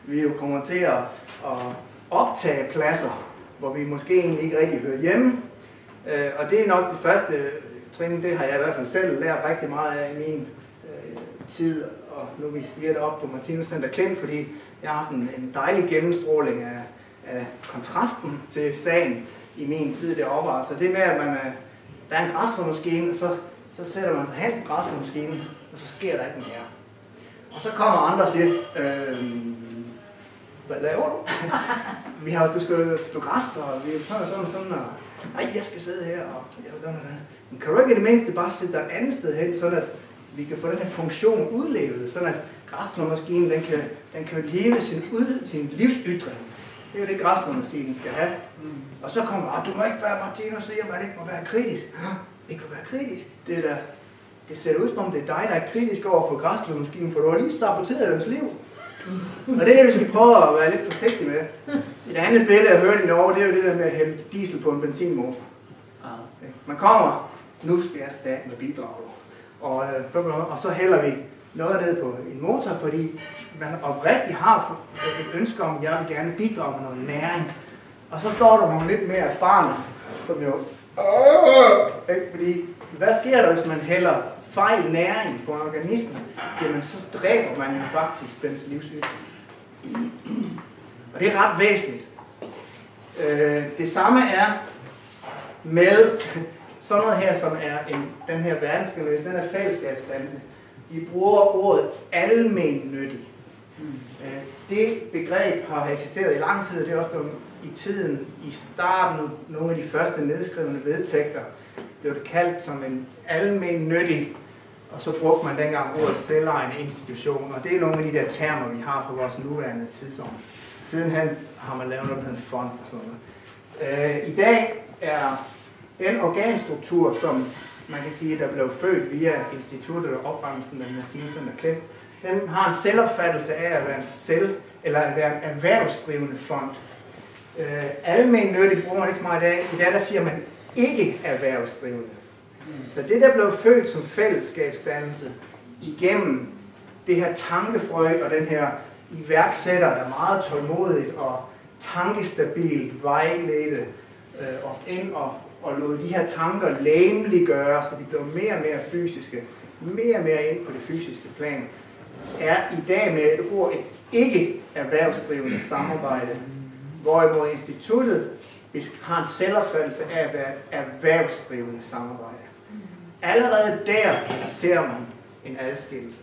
vi jo kommer til at, at optage pladser, hvor vi måske egentlig ikke rigtig hører hjemme. Øh, og det er nok det første trin, det har jeg i hvert fald selv lært rigtig meget af i min øh, tid, og nu vi siger det op på Martinus Center Klint, fordi jeg har haft en, en dejlig gennemstråling af, af kontrasten til sagen i min tid deroppe. Så det med, at man, der er en græsslåmaskine, og så, så sætter man sig hen på græsslåmaskinen, og så sker der ikke mere. Og så kommer andre og siger, øh, hvad laver du? vi har, du skal stå græs, og vi har sådan og sådan, og nej, jeg skal sidde her, og jeg vil gøre noget. Men kan du ikke i det mindste bare sætte dig et andet sted hen, sådan at vi kan få den her funktion udlevet, sådan at græsslåmaskinen, den kan, den kan leve sin, ud, sin livsytring. Det er jo det, græsslåmaskinen skal have. Mm. Og så kommer der, du må ikke være Martinus, siger, at man ikke må være kritisk. Ikke må være kritisk. Det, der, det ser ud som om, det er dig, der er kritisk over for græsslåmaskinen, for du har lige saboteret deres liv. Og det er det, vi skal prøve at være lidt forsigtige med. Et andet billede, jeg hørte i Norge, det er jo det der med at hælde diesel på en benzinmotor. Man kommer, nu skal jeg starte med bidrag. Og, og så hælder vi noget ned på en motor, fordi man oprigtigt har et ønske om, at jeg vil gerne bidrage med noget næring. Og så står der nogle lidt mere erfarne, som jo... Øh, fordi, hvad sker der, hvis man hælder fejl næring på en organisme? Jamen, så dræber man jo faktisk dens livsydelse. Og det er ret væsentligt. Øh, det samme er med sådan noget her, som er en, den her verdensgenløse, den er fællesskabsdannelse. Vi bruger ordet almennyttig. Mm. Det begreb har eksisteret i lang tid, det er også blevet i tiden, i starten, nogle af de første nedskrivende vedtægter, blev det kaldt som en almennyttig, og så brugte man dengang ordet selvejende institution, og det er nogle af de der termer, vi har fra vores nuværende tidsår. Sidenhen har man lavet noget på en fond og sådan noget. I dag er den organstruktur, som man kan sige, der blev født via instituttet og oprettelsen af Martinus Center Klint, den har en selvopfattelse af at være en selv, eller at være en erhvervsdrivende fond. Øh, almennyttig bruger man ikke så meget i dag. I dag der siger man ikke erhvervsdrivende. Så det, der blev født som fællesskabsdannelse igennem det her tankefrø og den her iværksætter, der er meget tålmodigt og tankestabilt vejledte øh, os ind og og lod de her tanker lægemliggøre, så de blev mere og mere fysiske, mere og mere ind på det fysiske plan, er i dag med et ord et ikke-erhvervsdrivende samarbejde, hvorimod instituttet har en selvopfattelse af at være erhvervsdrivende samarbejde. Allerede der ser man en adskillelse.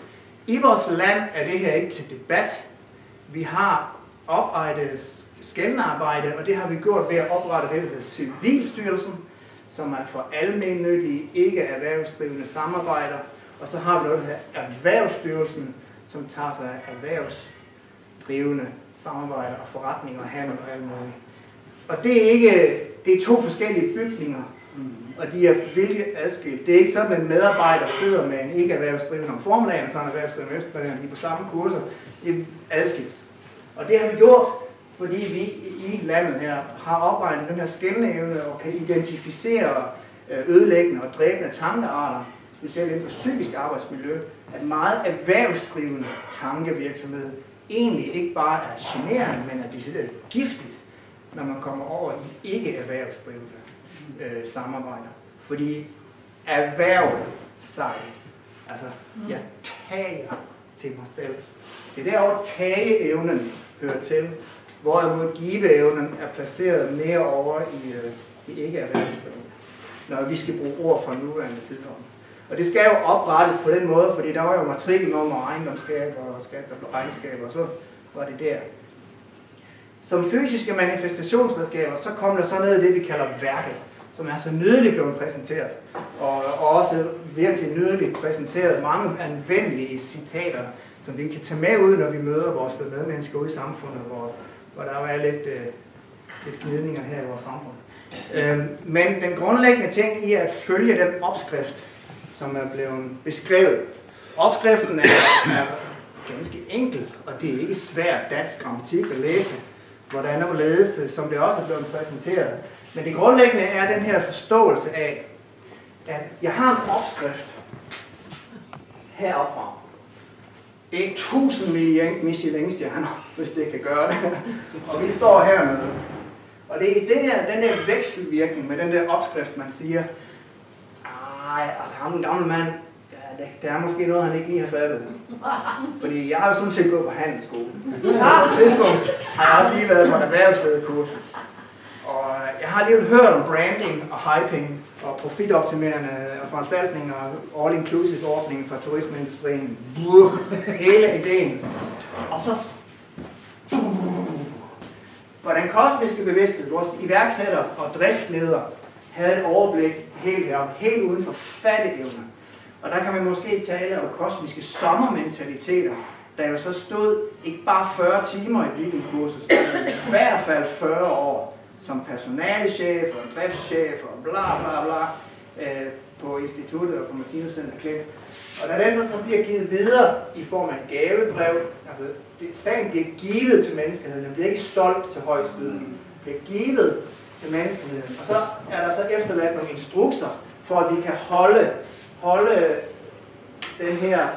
I vores land er det her ikke til debat. Vi har oprettet skelnearbejde, og det har vi gjort ved at oprette det, der hedder Civilstyrelsen, som er for almennyttige, ikke erhvervsdrivende samarbejder. Og så har vi noget, der hedder Erhvervsstyrelsen, som tager sig af erhvervsdrivende samarbejder og forretninger og handel og alt muligt. Og det er ikke, det er to forskellige bygninger, og de er virkelig adskilt. Det er ikke sådan, at en medarbejder sidder med en ikke erhvervsdrivende om formiddagen, og så en erhvervsdrivende eftermiddagen, de er på samme kurser. Det er adskilt. Og det har vi gjort, fordi vi i landet her har opregnet den her skelneevne og kan identificere ødelæggende og dræbende tankearter, specielt inden for psykisk arbejdsmiljø, at meget erhvervsdrivende tankevirksomhed egentlig ikke bare er generende, men er decideret giftigt, når man kommer over i ikke erhvervsdrivende øh, samarbejder. Fordi erhverv sig, altså jeg tager til mig selv. Det er derovre tageevnen hører til, hvorimod giveevnen er placeret mere over i, øh, i ikke erhvervsdrivende, når vi skal bruge ord fra nuværende tidsorden. Og det skal jo oprettes på den måde, fordi der var jo matrikelnummer og ejendomsskaber og skat og regnskaber, og så var det der. Som fysiske manifestationsredskaber, så kom der så noget af det, vi kalder værket, som er så nydeligt blevet præsenteret, og, og også virkelig nydeligt præsenteret mange anvendelige citater, som vi kan tage med ud, når vi møder vores medmennesker ude i samfundet, hvor, hvor der er lidt, øh, lidt gnidninger her i vores samfund. Øh, men den grundlæggende ting i at følge den opskrift, som er blevet beskrevet. Opskriften er, er ganske enkel, og det er ikke svært dansk grammatik at læse, hvordan er ledelse, som det også er blevet præsenteret. Men det grundlæggende er den her forståelse af, at jeg har en opskrift heroppefra. Det er tusind Michelin-stjerner, hvis det kan gøre det. Og vi står hernede. Og det er det der, den der vekselvirkning med den der opskrift, man siger, ej, altså ham den gamle mand, ja, det, det er måske noget, han ikke lige har fattet. Fordi jeg har jo sådan set gået på handelsskole. Så på et tidspunkt har jeg også lige været på en erhvervslederkursus. Og jeg har alligevel hørt om branding og hyping og profitoptimerende foranstaltninger og all-inclusive ordningen fra turismeindustrien. Hele ideen. Og så for den kosmiske bevidsthed, vores iværksætter og driftleder havde et overblik helt heroppe, helt uden for fatteevne. Og der kan man måske tale om kosmiske sommermentaliteter, der jo så stod ikke bare fyrre timer i weekendkursus, men i hvert fald fyrre år som personalechef og driftschef og bla bla bla øh, på instituttet og på Martinus Center Klint. Og da den så bliver givet videre i form af et gavebrev, altså det, sagen bliver givet til menneskeheden, den bliver ikke solgt til højstbydende, den bliver givet til menneskeheden. Og så er der så efterladt nogle instrukser for, at vi kan holde, holde den her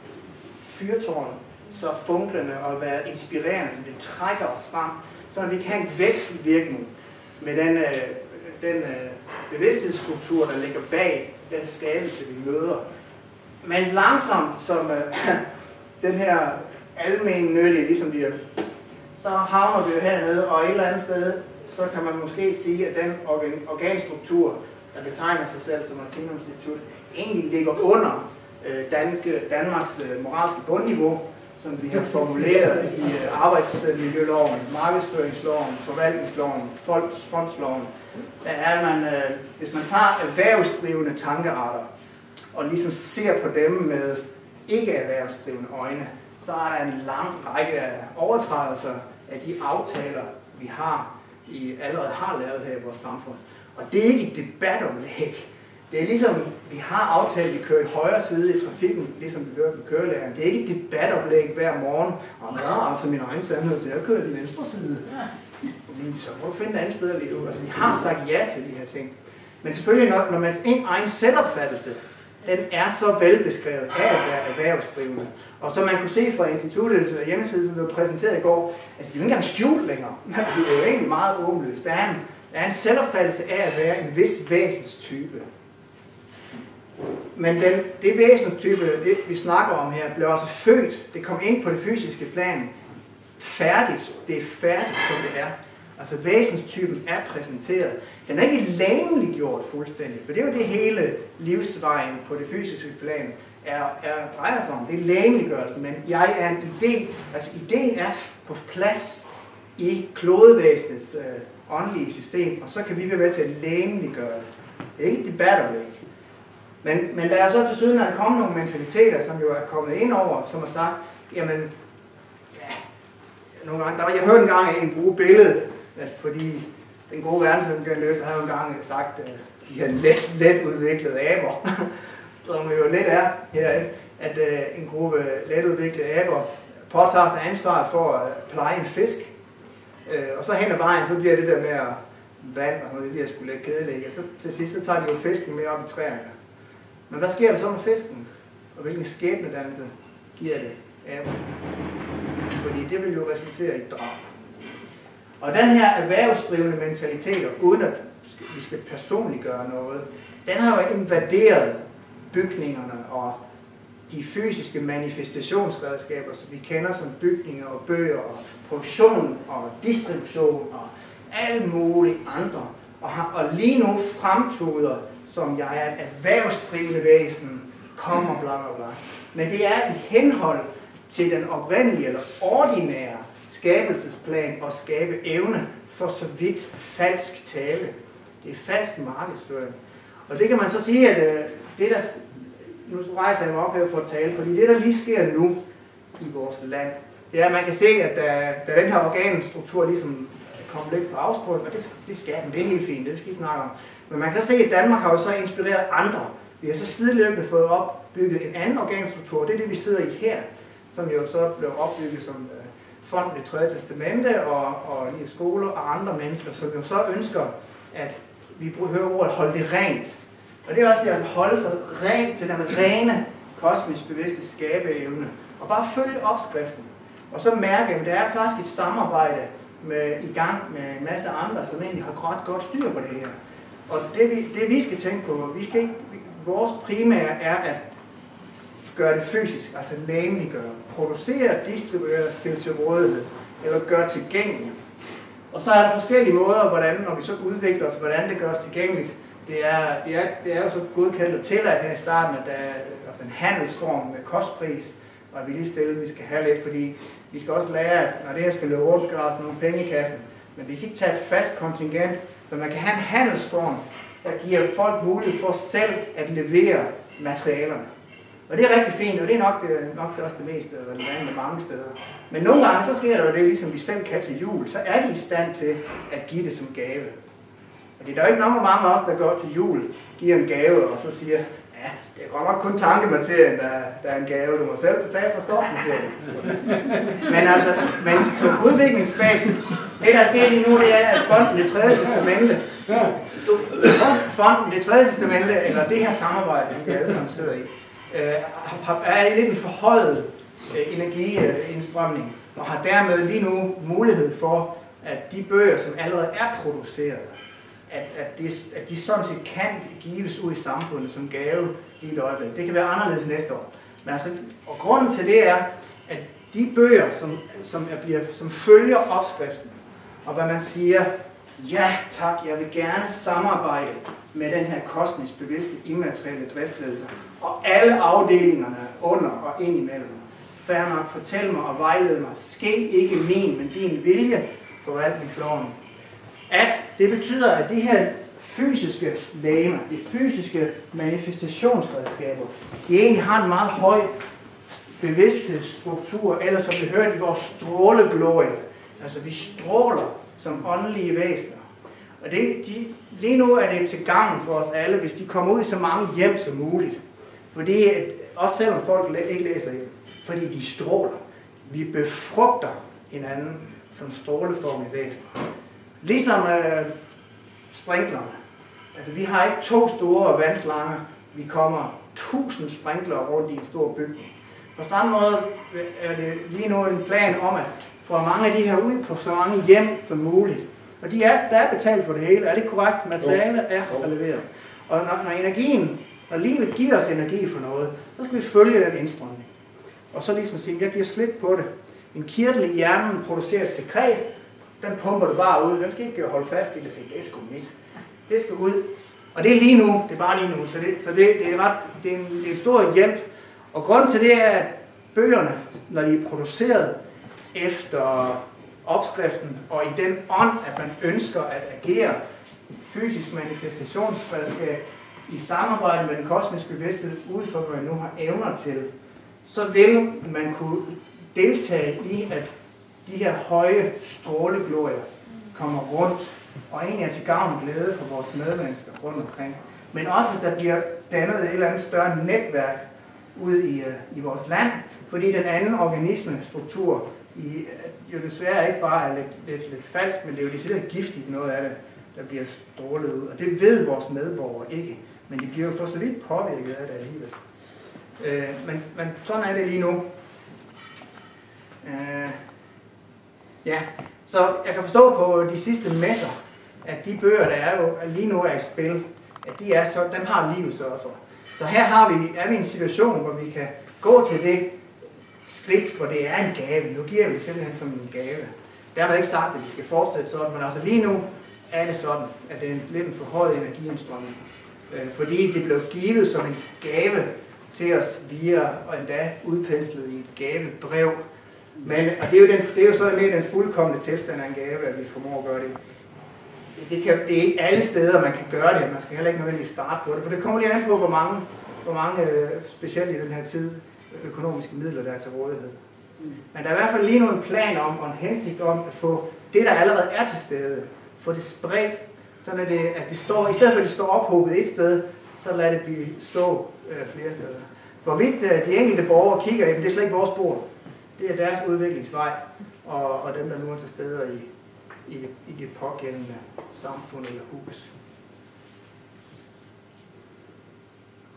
fyrtårn så funklende og være inspirerende, så det trækker os frem, så vi kan have en vekselvirkning med den, øh, den øh, bevidsthedsstruktur, der ligger bag den skabelse, vi møder. Men langsomt, som øh, den her almennyttige, ligesom de er, så havner vi jo hernede, og et eller andet sted, så kan man måske sige, at den organ, organstruktur, der betegner sig selv som Martinus Institut, egentlig ligger under øh, danske, Danmarks øh, moralske bundniveau, som vi har formuleret i øh, arbejdsmiljøloven, markedsføringsloven, forvaltningsloven, fondsloven. Der er man, øh, hvis man tager erhvervsdrivende tankearter, og ligesom ser på dem med ikke-erhvervsdrivende øjne, så er der en lang række af overtrædelser af de aftaler, vi har, I allerede har lavet her i vores samfund. Og det er ikke et debatoplæg. Det er ligesom, vi har aftalt, at vi kører i højre side i trafikken, ligesom vi gør med kørelæreren. Det er ikke et debatoplæg hver morgen, og jeg har altså min egen sandhed, så jeg kører i venstre side. Men så må du finde et andet sted at leve. Altså, vi har sagt ja til de her ting. Men selvfølgelig, når, når man en egen selvopfattelse, den er så velbeskrevet af at være erhvervsdrivende. Og som man kunne se fra instituttets hjemmeside, som blev præsenteret i går, altså det er jo ikke engang skjult længere. Det er jo egentlig meget åbenlyst. Der er en, der er en selvopfattelse af at være en vis væsenstype. Men den, det væsenstype, det vi snakker om her, blev også født. Det kom ind på det fysiske plan. Færdigt. Det er færdigt, som det er. Altså væsenstypen er præsenteret. Den er ikke læmeliggjort fuldstændig, for det er jo det hele livsvejen på det fysiske plan er, er drejer sig om. Det er læmeliggørelsen, men jeg er en idé. Altså ideen er på plads i klodevæsenets øh, åndelige system, og så kan vi være med til at læmeliggøre det. Det er ikke et debatoplæg. Men, men der er så til syden, at der kommer nogle mentaliteter, som jo er kommet ind over, som har sagt, jamen, ja, nogle gange, der var, jeg hørte engang en bruge billede, at fordi den gode verden, som kan løse, har jo engang sagt, at de her let, let udviklede aber, som jo lidt er her, at uh, en gruppe let udviklede aber påtager sig ansvaret for at pleje en fisk, uh, og så hen ad vejen, så bliver det der med at vand og noget, det bliver sgu lidt kedeligt, og så til sidst, så tager de jo fisken med op i træerne. Men hvad sker der så med fisken? Og hvilken skæbnedannelse giver det aber? Fordi det vil jo resultere i et drab. Og den her erhvervsdrivende mentalitet, uden at vi skal personliggøre noget, den har jo invaderet bygningerne og de fysiske manifestationsredskaber, som vi kender som bygninger og bøger og produktion og distribution og alt muligt andre. Og, har, og lige nu fremtuder, som jeg er et erhvervsdrivende væsen, kommer bla bla bla. Men det er i henhold til den oprindelige eller ordinære skabelsesplan og skabe evne for så vidt falsk tale. Det er falsk markedsføring. Og det kan man så sige, at det der, nu rejser jeg mig op her for at tale, fordi det der lige sker nu i vores land, det er, at man kan se, at da, da den her organstruktur ligesom kommer lidt på afsprøjt, og det, det skal den, det er helt fint, det skal vi snakke om. Men man kan så se, at Danmark har jo så inspireret andre. Vi har så sideløbende fået opbygget en anden organstruktur, det er det, vi sidder i her, som jo så blev opbygget som øh, Fonden i Tredje Testamente og, og i skoler og andre mennesker, som jo så ønsker, at vi hører ordet holde det rent. Og det er også det, altså holde sig rent til den rene kosmisk bevidste skabeevne, og bare følge opskriften. Og så mærke, at der er faktisk et samarbejde med, i gang med en masse andre, som egentlig har ret godt styr på det her. Og det vi, det vi skal tænke på, vi skal ikke, vores primære er at gøre det fysisk, altså lægemliggøre, producere, distribuere, stille til rådighed, eller gøre tilgængeligt. Og så er der forskellige måder, hvordan, når vi så udvikler os, hvordan det gøres tilgængeligt. Det er, det er, det er jo så godkendt og tilladt her i starten, at der er altså en handelsform med kostpris, og vi lige stille, vi skal have lidt, fordi vi skal også lære, at når det her skal løbe rundt, skal der også nogle penge i kassen. Men vi kan ikke tage et fast kontingent, men man kan have en handelsform, der giver folk mulighed for selv at levere materialerne. Og det er rigtig fint, og det er nok, nok det også det mest relevante mange steder. Men nogle gange så sker der jo det, ligesom vi selv kan til jul, så er vi i stand til at give det som gave. Og det er der jo ikke nok mange af os, der går til jul, giver en gave og så siger, ja, det er godt nok kun tankematerien, der, der er en gave, du må selv betale for stofmaterien. Men altså, men på udviklingsbasen, det der sker lige nu, det er, at fonden det tredje testamente, fonden det tredje testamente, eller det her samarbejde, vi alle sammen sidder i, er lidt en forhøjet energiindstrømning, og har dermed lige nu mulighed for, at de bøger, som allerede er produceret, at, at, de, at de sådan set kan gives ud i samfundet som gave i et øjeblik. Det kan være anderledes næste år. Men altså, og grunden til det er, at de bøger, som, som, er, bliver, som følger opskriften, og hvad man siger, ja tak, jeg vil gerne samarbejde med den her kosmisk bevidste immaterielle driftledelse, og alle afdelingerne under og ind imellem. Fair nok, fortæl mig og vejled mig, ske ikke min, men din vilje, forvaltningsloven. At det betyder, at de her fysiske legemer, de fysiske manifestationsredskaber, de egentlig har en meget høj bevidsthedsstruktur, eller som vi hørte i vores stråleglorie. Altså vi stråler som åndelige væsener. Og det, de, lige nu er det til gavn for os alle, hvis de kommer ud i så mange hjem som muligt. Fordi, at, også selvom folk ikke læser hjem, fordi de stråler. Vi befrugter hinanden som stråleform i væsener. Ligesom øh, sprinklerne. Altså vi har ikke to store vandslanger, vi kommer tusind sprinkler rundt i en stor bygning. På samme måde er det lige nu en plan om at få mange af de her ud på så mange hjem som muligt. Og de er, der er betalt for det hele. Er det korrekt? Materiale er leveret. Og når, når energien, når livet giver os energi for noget, så skal vi følge den indstrømning. Og så ligesom sige, jeg giver slip på det. En kirtel i hjernen producerer et sekret, den pumper du bare ud. Den skal ikke holde fast i det og sige, det er sgu mit. Det skal ud. Og det er lige nu, det er bare lige nu. Så det, så det, det, er, ret, det, er, en, det er et stort hjælp. Og grunden til det er, at bøgerne, når de er produceret efter opskriften, og i den ånd, at man ønsker at agere fysisk manifestationsredskab i samarbejde med den kosmiske bevidsthed, ud for hvad man nu har evner til, så vil man kunne deltage i, at de her høje stråleglorier kommer rundt, og egentlig er til gavn og glæde for vores medmennesker rundt omkring. Men også, at der bliver dannet et eller andet større netværk ude i, i vores land, fordi den anden organismestruktur i, jo desværre ikke bare er lidt, lidt, lidt falsk, men det er jo decideret giftigt noget af det, der bliver strålet ud. Og det ved vores medborgere ikke, men de bliver jo for så vidt påvirket af det alligevel. Øh, men, men sådan er det lige nu. Øh, ja, så jeg kan forstå på de sidste messer, at de bøger, der er jo lige nu er i spil, at de er så, dem har livet sørget for. Så her har vi, er vi i en situation, hvor vi kan gå til det skridt, hvor det er en gave. Nu giver vi det simpelthen som en gave. Dermed ikke sagt, at vi skal fortsætte sådan, men altså lige nu er det sådan, at det er en lidt en forhøjet energiindstrømning. Øh, fordi det blev givet som en gave til os via, og endda udpenslet i et gavebrev. Men, og det er jo, den, det er jo så mere den fuldkomne tilstand af en gave, at vi formår at gøre det. Det, kan, det er ikke alle steder, man kan gøre det. Man skal heller ikke nødvendigvis starte på det, for det kommer lige an på, hvor mange, hvor mange specielt i den her tid, økonomiske midler, der er til rådighed. Men der er i hvert fald lige nu en plan om, og en hensigt om, at få det, der allerede er til stede, få det spredt, sådan at det, at det står, i stedet for at det står ophobet et sted, så lad det blive stå øh, flere steder. Hvorvidt øh, de enkelte borgere kigger i dem, det er slet ikke vores bord. Det er deres udviklingsvej, og, og dem, der nu er til steder i, i, i det pågældende samfund eller hus.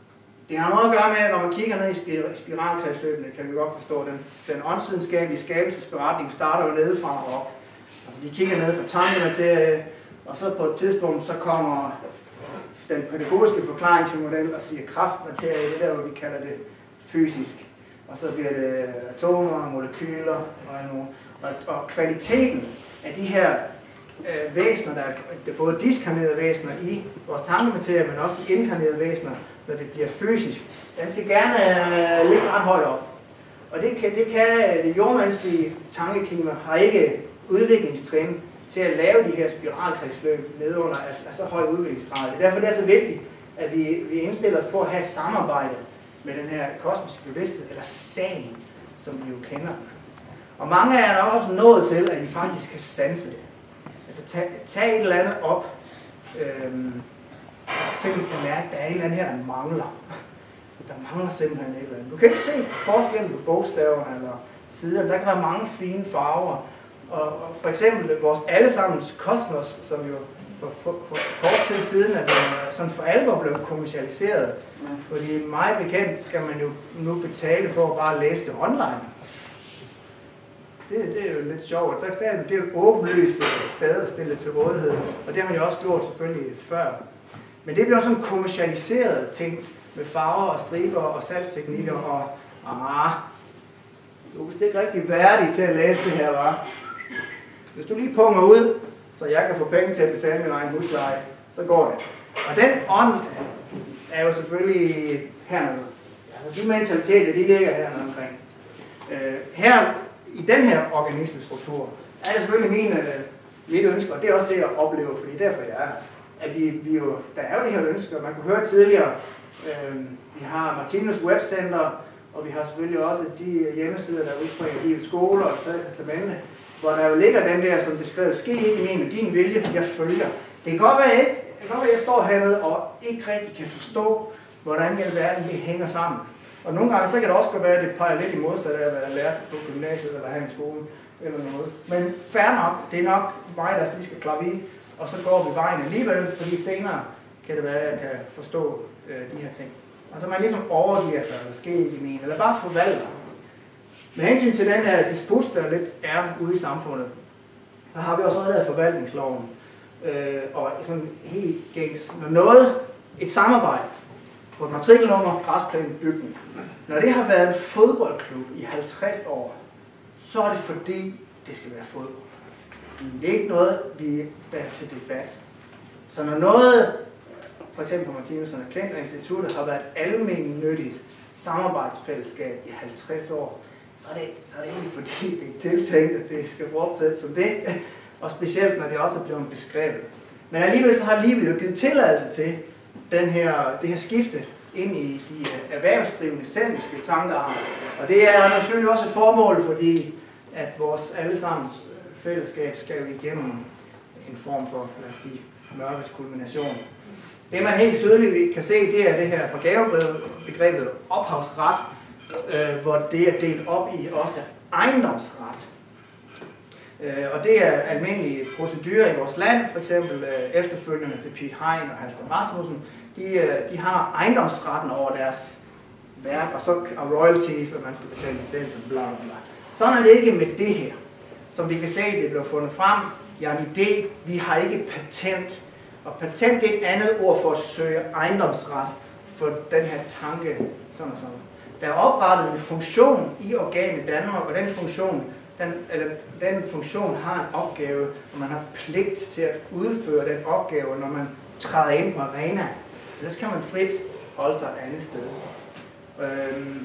Det har noget at gøre med, at når man kigger ned i spiralkredsløbene, kan vi godt forstå, at den, den åndsvidenskabelige skabelsesberetning starter jo nedefra og op. Altså, de kigger ned fra tankematerie, og så på et tidspunkt, så kommer den pædagogiske forklaringsmodel og siger kraftmaterie, det der, hvor vi kalder det fysisk. Og så bliver det atomer, molekyler og, og, og kvaliteten af de her øh, væsener, der er både diskarnerede væsener i vores tankematerie, men også de inkarnerede væsener, når det bliver fysisk. Den skal gerne øh, ligge ret højt op. Og det kan det, kan, det jordmenneskelige tankeklima har ikke udviklingstrin til at lave de her spiralkredsløb nedunder af, af så høj udviklingsgrad. Det er derfor det er så vigtigt, at vi, vi indstiller os på at have et samarbejde med den her kosmiske bevidsthed, eller sagen, som vi jo kender. Og mange er nok også nået til, at vi faktisk kan sanse det. Altså tage, tage et eller andet op, øhm, simpelthen kan mærke, at der er et eller andet her, der mangler. Der mangler simpelthen et eller andet. Du kan ikke se forskellen på bogstaverne eller siderne. Der kan være mange fine farver. Og, og for eksempel vores allesammens kosmos, som jo for, for, for kort tid siden er blevet, sådan for alvor blevet kommercialiseret. Fordi meget bekendt skal man jo nu betale for at bare læse det online. Det, det er jo lidt sjovt. Der, der, det er jo et åbenlyst sted at stille til rådighed. Og det har man jo også gjort selvfølgelig før. Men det bliver også sådan kommercialiseret ting med farver og striber og salgsteknikker og ah, du er vist ikke rigtig værdig til at læse det her, var. Hvis du lige punger ud, så jeg kan få penge til at betale min egen husleje, så går det. Og den ånd er jo selvfølgelig hernede. Altså de mentaliteter, de ligger hernede omkring. Øh, her, i den her organismestruktur, er det selvfølgelig mine, mit ønske, og det er også det, jeg oplever, fordi derfor jeg er her. At vi, vi jo, der er jo de her ønsker, man kunne høre tidligere, øh, vi har Martinus Webcenter, og vi har selvfølgelig også de hjemmesider, der udspringer i skoler og Tredje Testamente, hvor der jo ligger den der, som beskrevet, ske ikke min med din vilje, jeg følger. Det kan godt være, at jeg, det kan godt være, at jeg står hernede og ikke rigtig kan forstå, hvordan i alverden det hænger sammen. Og nogle gange så kan det også godt være, at det peger lidt i modsat af, hvad jeg lærte på gymnasiet eller her i skolen eller noget. Men fair nok, det er nok mig, der lige skal klappe i, og så går vi vejen alligevel, fordi senere kan det være, at jeg kan forstå øh, de her ting. Altså man ligesom overgiver sig, eller sker i min, eller bare forvalter. Med hensyn til den her disput, der lidt er ude i samfundet, så har vi også noget af forvaltningsloven. Øh, og sådan helt gængs, når noget, et samarbejde på et matrikelnummer, græsplæne, bygning, når det har været en fodboldklub i halvtreds år, så er det fordi, det skal være fodbold. Det er ikke noget, vi er til debat. Så når noget, for eksempel på Martinus og Klint Instituttet, har været almennyttigt samarbejdsfællesskab i halvtreds år, så er det, så er det egentlig fordi, det er tiltænkt, at det skal fortsætte som det, og specielt når det også er blevet beskrevet. Men alligevel så har livet jo givet tilladelse til den her, det her skifte ind i de erhvervsdrivende selviske tankearter. Og det er selvfølgelig også et formål, fordi at vores allesammens fællesskab skal jo igennem en form for, lad os sige, mørkets kulmination. Det man helt tydeligt kan se, det er det her fra gavebegrebet ophavsret, øh, hvor det er delt op i også ejendomsret. Øh, og det er almindelige procedurer i vores land, for eksempel øh, efterfølgende til Piet Hein og Halfdan Rasmussen, de, øh, de har ejendomsretten over deres værk, og så og royalties, og man skal betale licens og bla bla bla. Sådan er det ikke med det her. Som vi kan se, det blev fundet frem, jeg har en idé, vi har ikke patent. Og patent er et andet ord for at søge ejendomsret for den her tanke, sådan og sådan. Der er oprettet en funktion i organet Danmark, og den funktion, den, eller, den funktion har en opgave, og man har pligt til at udføre den opgave, når man træder ind på arena. Ellers kan man frit holde sig et andet sted. Øhm,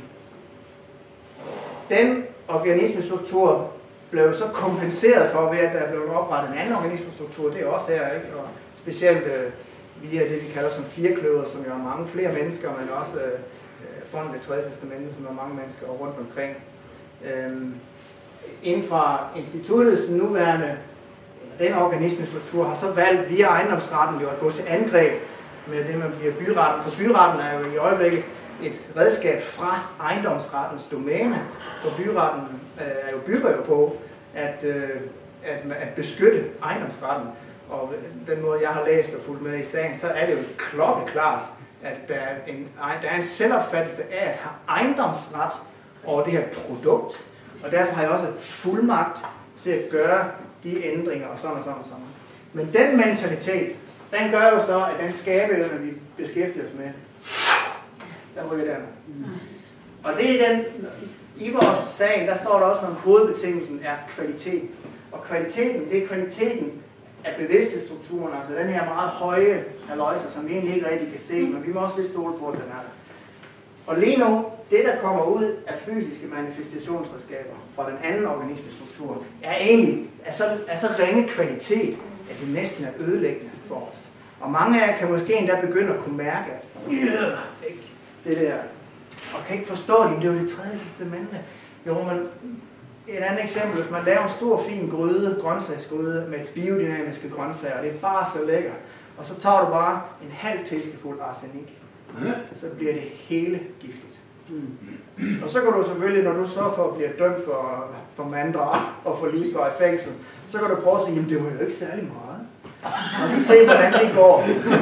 den organismestruktur blev så kompenseret for, ved at der blev oprettet en anden organismestruktur, det er også her, ikke? Og specielt øh, via det, vi kalder som firkløver, som jo er mange flere mennesker, men også øh, foran det tredje testamente, som er mange mennesker rundt omkring. Øhm, inden for instituttets nuværende, den organismestruktur har så valgt via ejendomsretten jo at gå til angreb med det, man bliver byretten. For byretten er jo i øjeblikket et redskab fra ejendomsrettens domæne, for byretten øh, er jo bygger jo på at, øh, at, at beskytte ejendomsretten. Og den måde, jeg har læst og fulgt med i sagen, så er det jo klokkeklart, at der er en, der er en selvopfattelse af at have ejendomsret over det her produkt, og derfor har jeg også fuldmagt til at gøre de ændringer og sådan og sådan og sådan. Men den mentalitet, den gør jo så, at den skabeevne, vi beskæftiger os med, der ryger der. Og det er den, i vores sag, der står der også, at hovedbetingelsen er kvalitet. Og kvaliteten, det er kvaliteten af bevidsthedsstrukturen, altså den her meget høje haløjser, som vi egentlig ikke rigtig kan se, men vi må også lidt stole på, at den er der. Og lige nu, det der kommer ud af fysiske manifestationsredskaber fra den anden organismestruktur, er egentlig af så, af så ringe kvalitet, at det næsten er ødelæggende for os. Og mange af jer kan måske endda begynde at kunne mærke, at det der, og kan ikke forstå det, det er jo det tredje testamente. Jo, men et andet eksempel, hvis man laver en stor fin gryde, grøntsagsgryde med biodynamiske grøntsager, og det er bare så lækkert, og så tager du bare en halv teskefuld arsenik, så bliver det hele giftigt. Og så kan du selvfølgelig, når du så for bliver dømt for, for manddrab og for livsvarig fængsel, så kan du prøve at sige, jamen det var jo ikke særlig meget. Og så se, hvordan det går.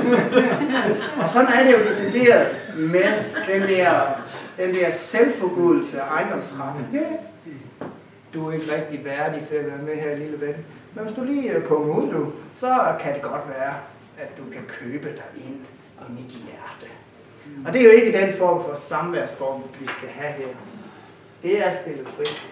Og sådan er det jo decideret med den der, den der selvforgudelse af ejendomsretten. Du er ikke rigtig værdig til at være med her, lille ven. Men hvis du lige punger ud nu, så kan det godt være, at du kan købe dig ind i mit hjerte. Og det er jo ikke den form for samværsform, vi skal have her. Det er stillet frit.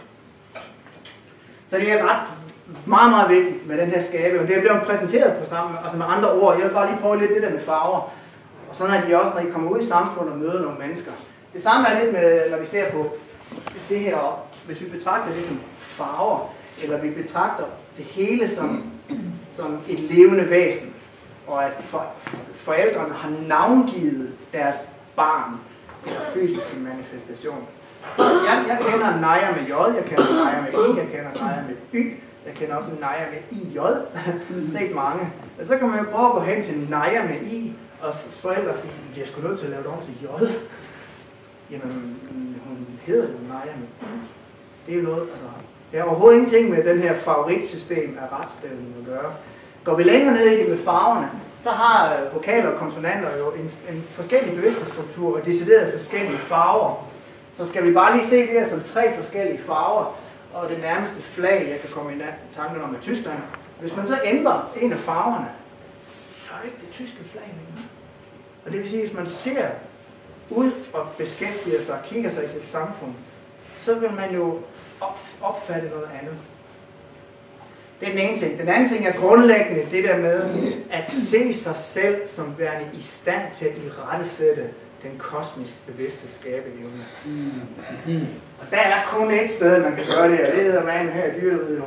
Så det er ret meget, meget vigtigt med den her skabe. Det er blevet præsenteret på samme, altså med andre ord. Jeg vil bare lige prøve lidt det der med farver. Og sådan er de også, når I kommer ud i samfundet og møder nogle mennesker. Det samme er lidt med, når vi ser på det her op. Hvis vi betragter det som farver, eller vi betragter det hele som, som et levende væsen, og at for, forældrene har navngivet deres barn på fysiske manifestation. Jeg, jeg kender Naja med J, jeg kender Naja med I, jeg kender Naja med Y, jeg kender også Naja med I J, set mange. Og så kan man jo prøve at gå hen til Naja med I, og forældre sige, at jeg skulle nødt til at lave det om til J. Jamen, hun hedder jo Naja med I. Det er jo noget, altså, det har overhovedet ingenting med den her favoritsystem af retskrivning at gøre. Går vi længere ned i det med farverne, så har vokaler og konsonanter jo en, en forskellig bevidsthedsstruktur og decideret forskellige farver. Så skal vi bare lige se det her som tre forskellige farver, og det nærmeste flag, jeg kan komme i tanken om, er Tyskland. Hvis man så ændrer en af farverne, så er det ikke det tyske flag længere. Og det vil sige, at hvis man ser ud og beskæftiger sig og kigger sig i sit samfund, så vil man jo opfatte noget andet. Det er den ene ting. Den anden ting er grundlæggende det der med at se sig selv som værende i stand til at irettesætte den kosmisk bevidste skabeevne. Mm. Og der er kun et sted, man kan gøre det, og det hedder man her i dyreriget.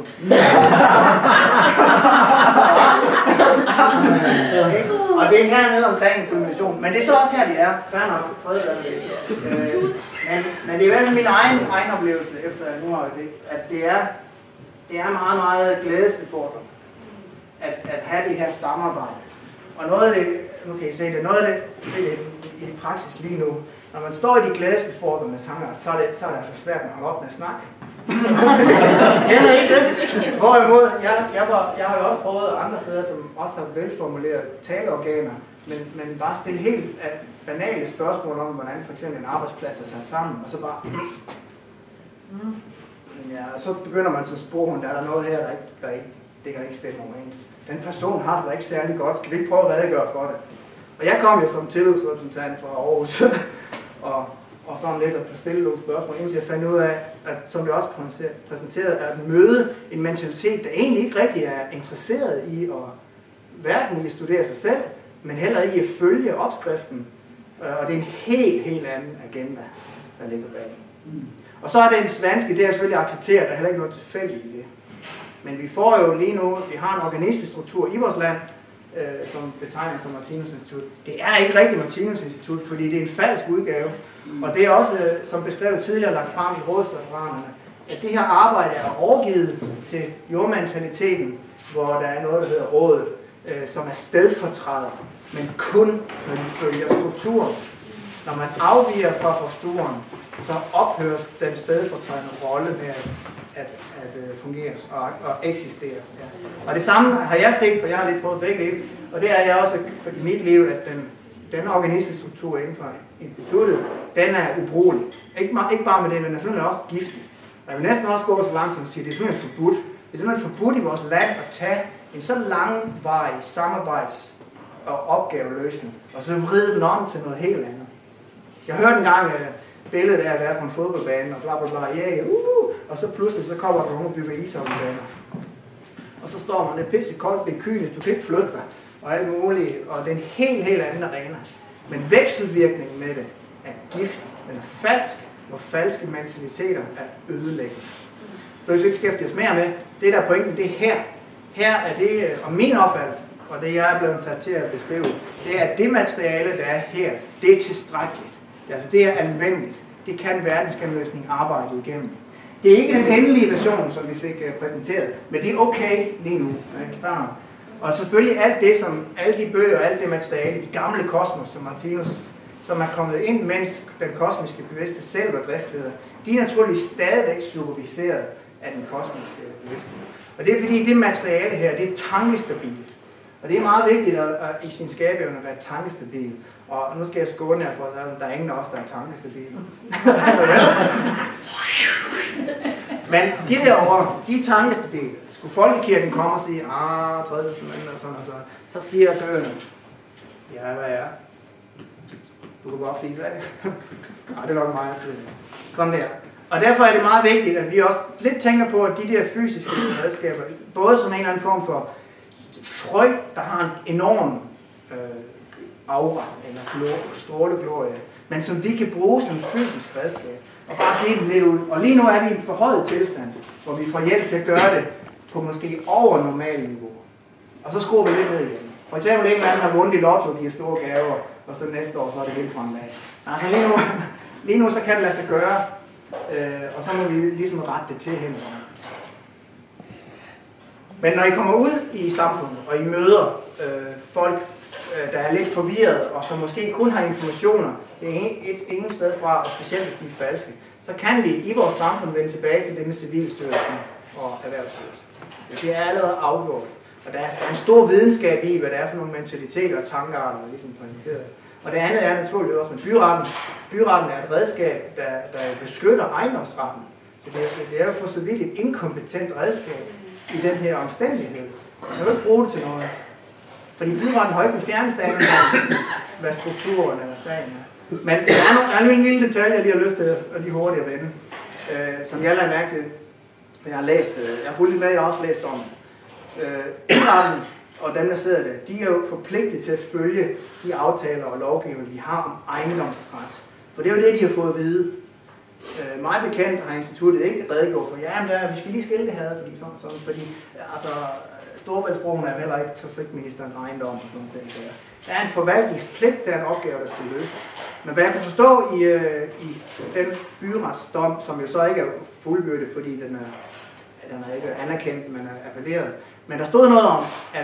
Og det er hernede omkring kulmination. Men det er så også her, vi er. Fair nok. Fred øh, men, men det er i hvert fald min egen, egen oplevelse, efter at nu har jeg det, at det er, det er meget, meget glædesbefordrende at, at have det her samarbejde. Og noget af det, nu kan I se det, noget af det, det i det praksis lige nu, når man står i de glædesbefordrende tanker, så er, det, så er det altså svært at holde op med at snakke. Kender I ikke det? Hvorimod, jeg, jeg, var, jeg har jo også prøvet andre steder, som også har velformuleret taleorganer, men, men bare stille helt banale spørgsmål om, hvordan for eksempel en arbejdsplads er sat sammen, og så bare... Mm. Ja, så begynder man som sporhund, der er der noget her, der ikke, der ikke, det kan ikke stemme overens. Den person har det da ikke særlig godt, skal vi ikke prøve at redegøre for det? Og jeg kom jo som tillidsrepræsentant fra Aarhus, og, og sådan lidt at stille nogle spørgsmål, indtil jeg fandt ud af, at som det også præsenteret, at møde en mentalitet, der egentlig ikke rigtig er interesseret i at hverken i at studere sig selv, men heller ikke i at følge opskriften. Og det er en helt, helt anden agenda, der ligger bag. Mm. Og så er det en svanske, det er selvfølgelig accepteret, der er heller ikke noget tilfældigt i det. Men vi får jo lige nu, vi har en organismestruktur i vores land, øh, som betegner som Martinus Institut. Det er ikke rigtigt Martinus Institut, fordi det er en falsk udgave. Mm. Og det er også, øh, som beskrevet tidligere, lagt frem i rådsreferaterne, at det her arbejde er overgivet til jordmentaliteten, hvor der er noget, der hedder rådet, øh, som er stedfortræder, men kun når de følger strukturen. Når man afviger fra strukturen, så ophøres den stedfortrædende rolle med at, at, at fungere og, og eksistere. Ja. Og det samme har jeg set, for jeg har lidt prøvet begge dele, og det er jeg også for i mit liv, at den, den organismestruktur inden for instituttet, den er ubrugelig. Ikke, ikke bare med det, men den er simpelthen også giftig. Og jeg vil næsten også gå så langt som at sige, at det er simpelthen forbudt. Det er simpelthen forbudt i vores land at tage en så langvarig samarbejds- og opgaveløsning, og så vride den om til noget helt andet. Jeg hørte engang uh, billedet af at være på en fodboldbane, og bla bla bla, yeah, yeah, uh, og så pludselig så kommer der nogen og bygger ishockeybaner. Og så står man, det er pisse koldt, det er kynisk, du kan ikke flytte dig, og alt muligt, og det er en helt, helt anden arena. Men vekselvirkningen med det er gift, den er falsk, og falske mentaliteter er ødelæggende. Så hvis vi ikke skæfter os mere med, det der er pointen, det er her. Her er det, og min opfattelse, og det jeg er blevet sat til at beskrive, det er, at det materiale, der er her, det er tilstrækkeligt. Altså det er anvendeligt. Det kan verdensgenløsning arbejde igennem. Det er ikke den endelige version, som vi fik præsenteret, men det er okay lige nu. Og selvfølgelig alt det, som alle de bøger og alt det materiale, de gamle kosmos, som Martinus, som er kommet ind, mens den kosmiske bevidste selv var driftleder, de er naturligvis stadigvæk superviseret af den kosmiske bevidsthed. Og det er fordi, det materiale her, det er tankestabilt. Og det er meget vigtigt at, at i sin skabeevne at være tankestabil. Og nu skal jeg skåne jer for, at der er ingen af os, der er tankestabile. Men de derovre, de er tankestabile. Skulle folkekirken komme og sige, ah, tredje testament og sådan og sådan, så siger døden, ja, hvad er? Du kan bare fise af. Nej, det er nok meget at sådan der. Og derfor er det meget vigtigt, at vi også lidt tænker på, at de der fysiske redskaber, både som en eller anden form for frø, der har en enorm øh, aura, eller stråleglorie, men som vi kan bruge som fysisk redskab, og bare give dem lidt ud. Og lige nu er vi i en forhøjet tilstand, hvor vi får hjælp til at gøre det på måske over normale niveau. Og så skruer vi lidt ned igen. For eksempel en eller anden har vundet i lotto, de har store gaver, og så næste år, så er det helt brændt af. Altså lige nu, lige nu så kan det lade sig gøre, øh, og så må vi ligesom rette det til hen. Men når I kommer ud i samfundet, og I møder øh, folk, øh, der er lidt forvirret, og som måske kun har informationer det er et ingen sted fra, og specielt hvis de er falske, så kan vi i vores samfund vende tilbage til det med civilstyrelsen og erhvervsstyrelsen. Det er allerede afgjort. Og der er, der er en stor videnskab i, hvad det er for nogle mentaliteter og tankearter, der er ligesom præsenteret. Og det andet er naturligvis også med byretten. Byretten er et redskab, der, der beskytter ejendomsretten. Så det er, det er jo for så vidt et inkompetent redskab i den her omstændighed. Man kan jo ikke bruge det til noget. Fordi byretten har ikke den fjerneste af, hvad strukturen eller sagen er. Men der er, no, der er nu en lille detalje, jeg lige har lyst til at lige hurtigt at vende, øh, som jeg lader mærke til. Jeg har læst, øh, jeg har fulgt med, jeg har også læst om øh, byretten og dem, der sidder der, de er jo forpligtet til at følge de aftaler og lovgivninger, vi har om ejendomsret. For det er jo det, de har fået at vide. Øh, meget bekendt har instituttet ikke redegjort for, ja, men der, vi skal lige skille det her, fordi sådan sådan, fordi altså, Storebæltsbroen er heller ikke trafikministerens ejendom og sådan noget der. Der er en forvaltningspligt, der er en opgave, der skal løses. Men hvad jeg kan forstå i, øh, i den byretsdom, som jo så ikke er fuldbyrdet, fordi den er, den er ikke anerkendt, men er appelleret. Men der stod noget om, at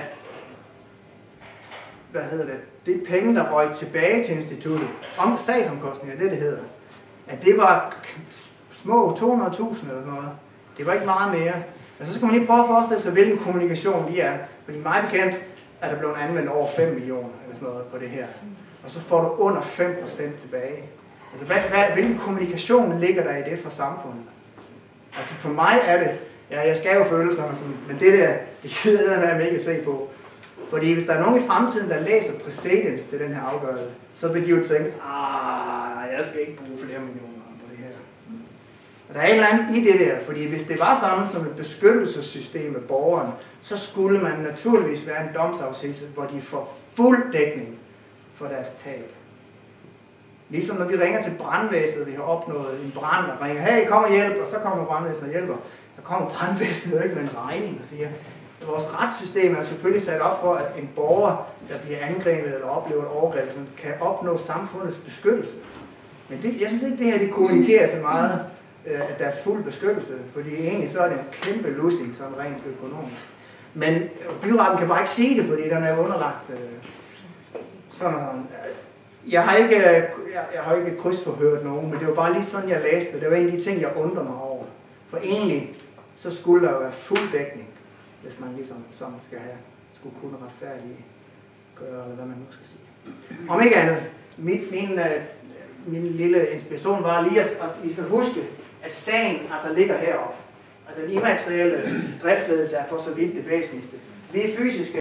hvad hedder det, det penge, der røg tilbage til instituttet, om sagsomkostninger, det det hedder, at det var små to hundrede tusind eller sådan noget. Det var ikke meget mere. Altså, så skal man lige prøve at forestille sig, hvilken kommunikation vi er. Fordi meget bekendt er der blevet anvendt over fem millioner eller sådan noget på det her. Og så får du under fem procent tilbage. Altså, hvad, hvad, hvilken kommunikation ligger der i det for samfundet? Altså, for mig er det, ja, jeg skal jo føle sådan, men det der, det gider jeg ikke at se på. Fordi hvis der er nogen i fremtiden, der læser præcedens til den her afgørelse, så vil de jo tænke, ah, jeg skal ikke bruge flere millioner på det her. Og der er et eller andet i det der, fordi hvis det var sådan som et beskyttelsessystem af borgeren, så skulle man naturligvis være en domsafsigelse, hvor de får fuld dækning for deres tab. Ligesom når vi ringer til brandvæsenet, vi har opnået en brand, og ringer, hey, kom og hjælp, og så kommer brandvæsenet og hjælper. Så kommer brandvæsenet jo ikke med en regning og siger, at vores retssystem er selvfølgelig sat op for, at en borger, der bliver angrebet eller oplever et overgreb, kan opnå samfundets beskyttelse. Men det, jeg synes ikke, det her det kommunikerer så meget, at der er fuld beskyttelse, fordi egentlig så er det en kæmpe lussing, sådan rent økonomisk. Men byretten kan bare ikke sige det, fordi den er underlagt øh, sådan noget. Jeg har ikke, jeg, jeg har ikke krydsforhørt nogen, men det var bare lige sådan, jeg læste det. Det var en af de ting, jeg undrer mig over. For egentlig, så skulle der jo være fuld dækning, hvis man ligesom sådan skal have, skulle kunne retfærdige gøre, eller hvad man nu skal sige. Om ikke andet, mit, min, øh, min lille inspiration var lige, at, at vi skal huske, at sagen altså ligger heroppe. Altså den immaterielle driftsledelse er for så vidt det væsentligste. Vi er fysiske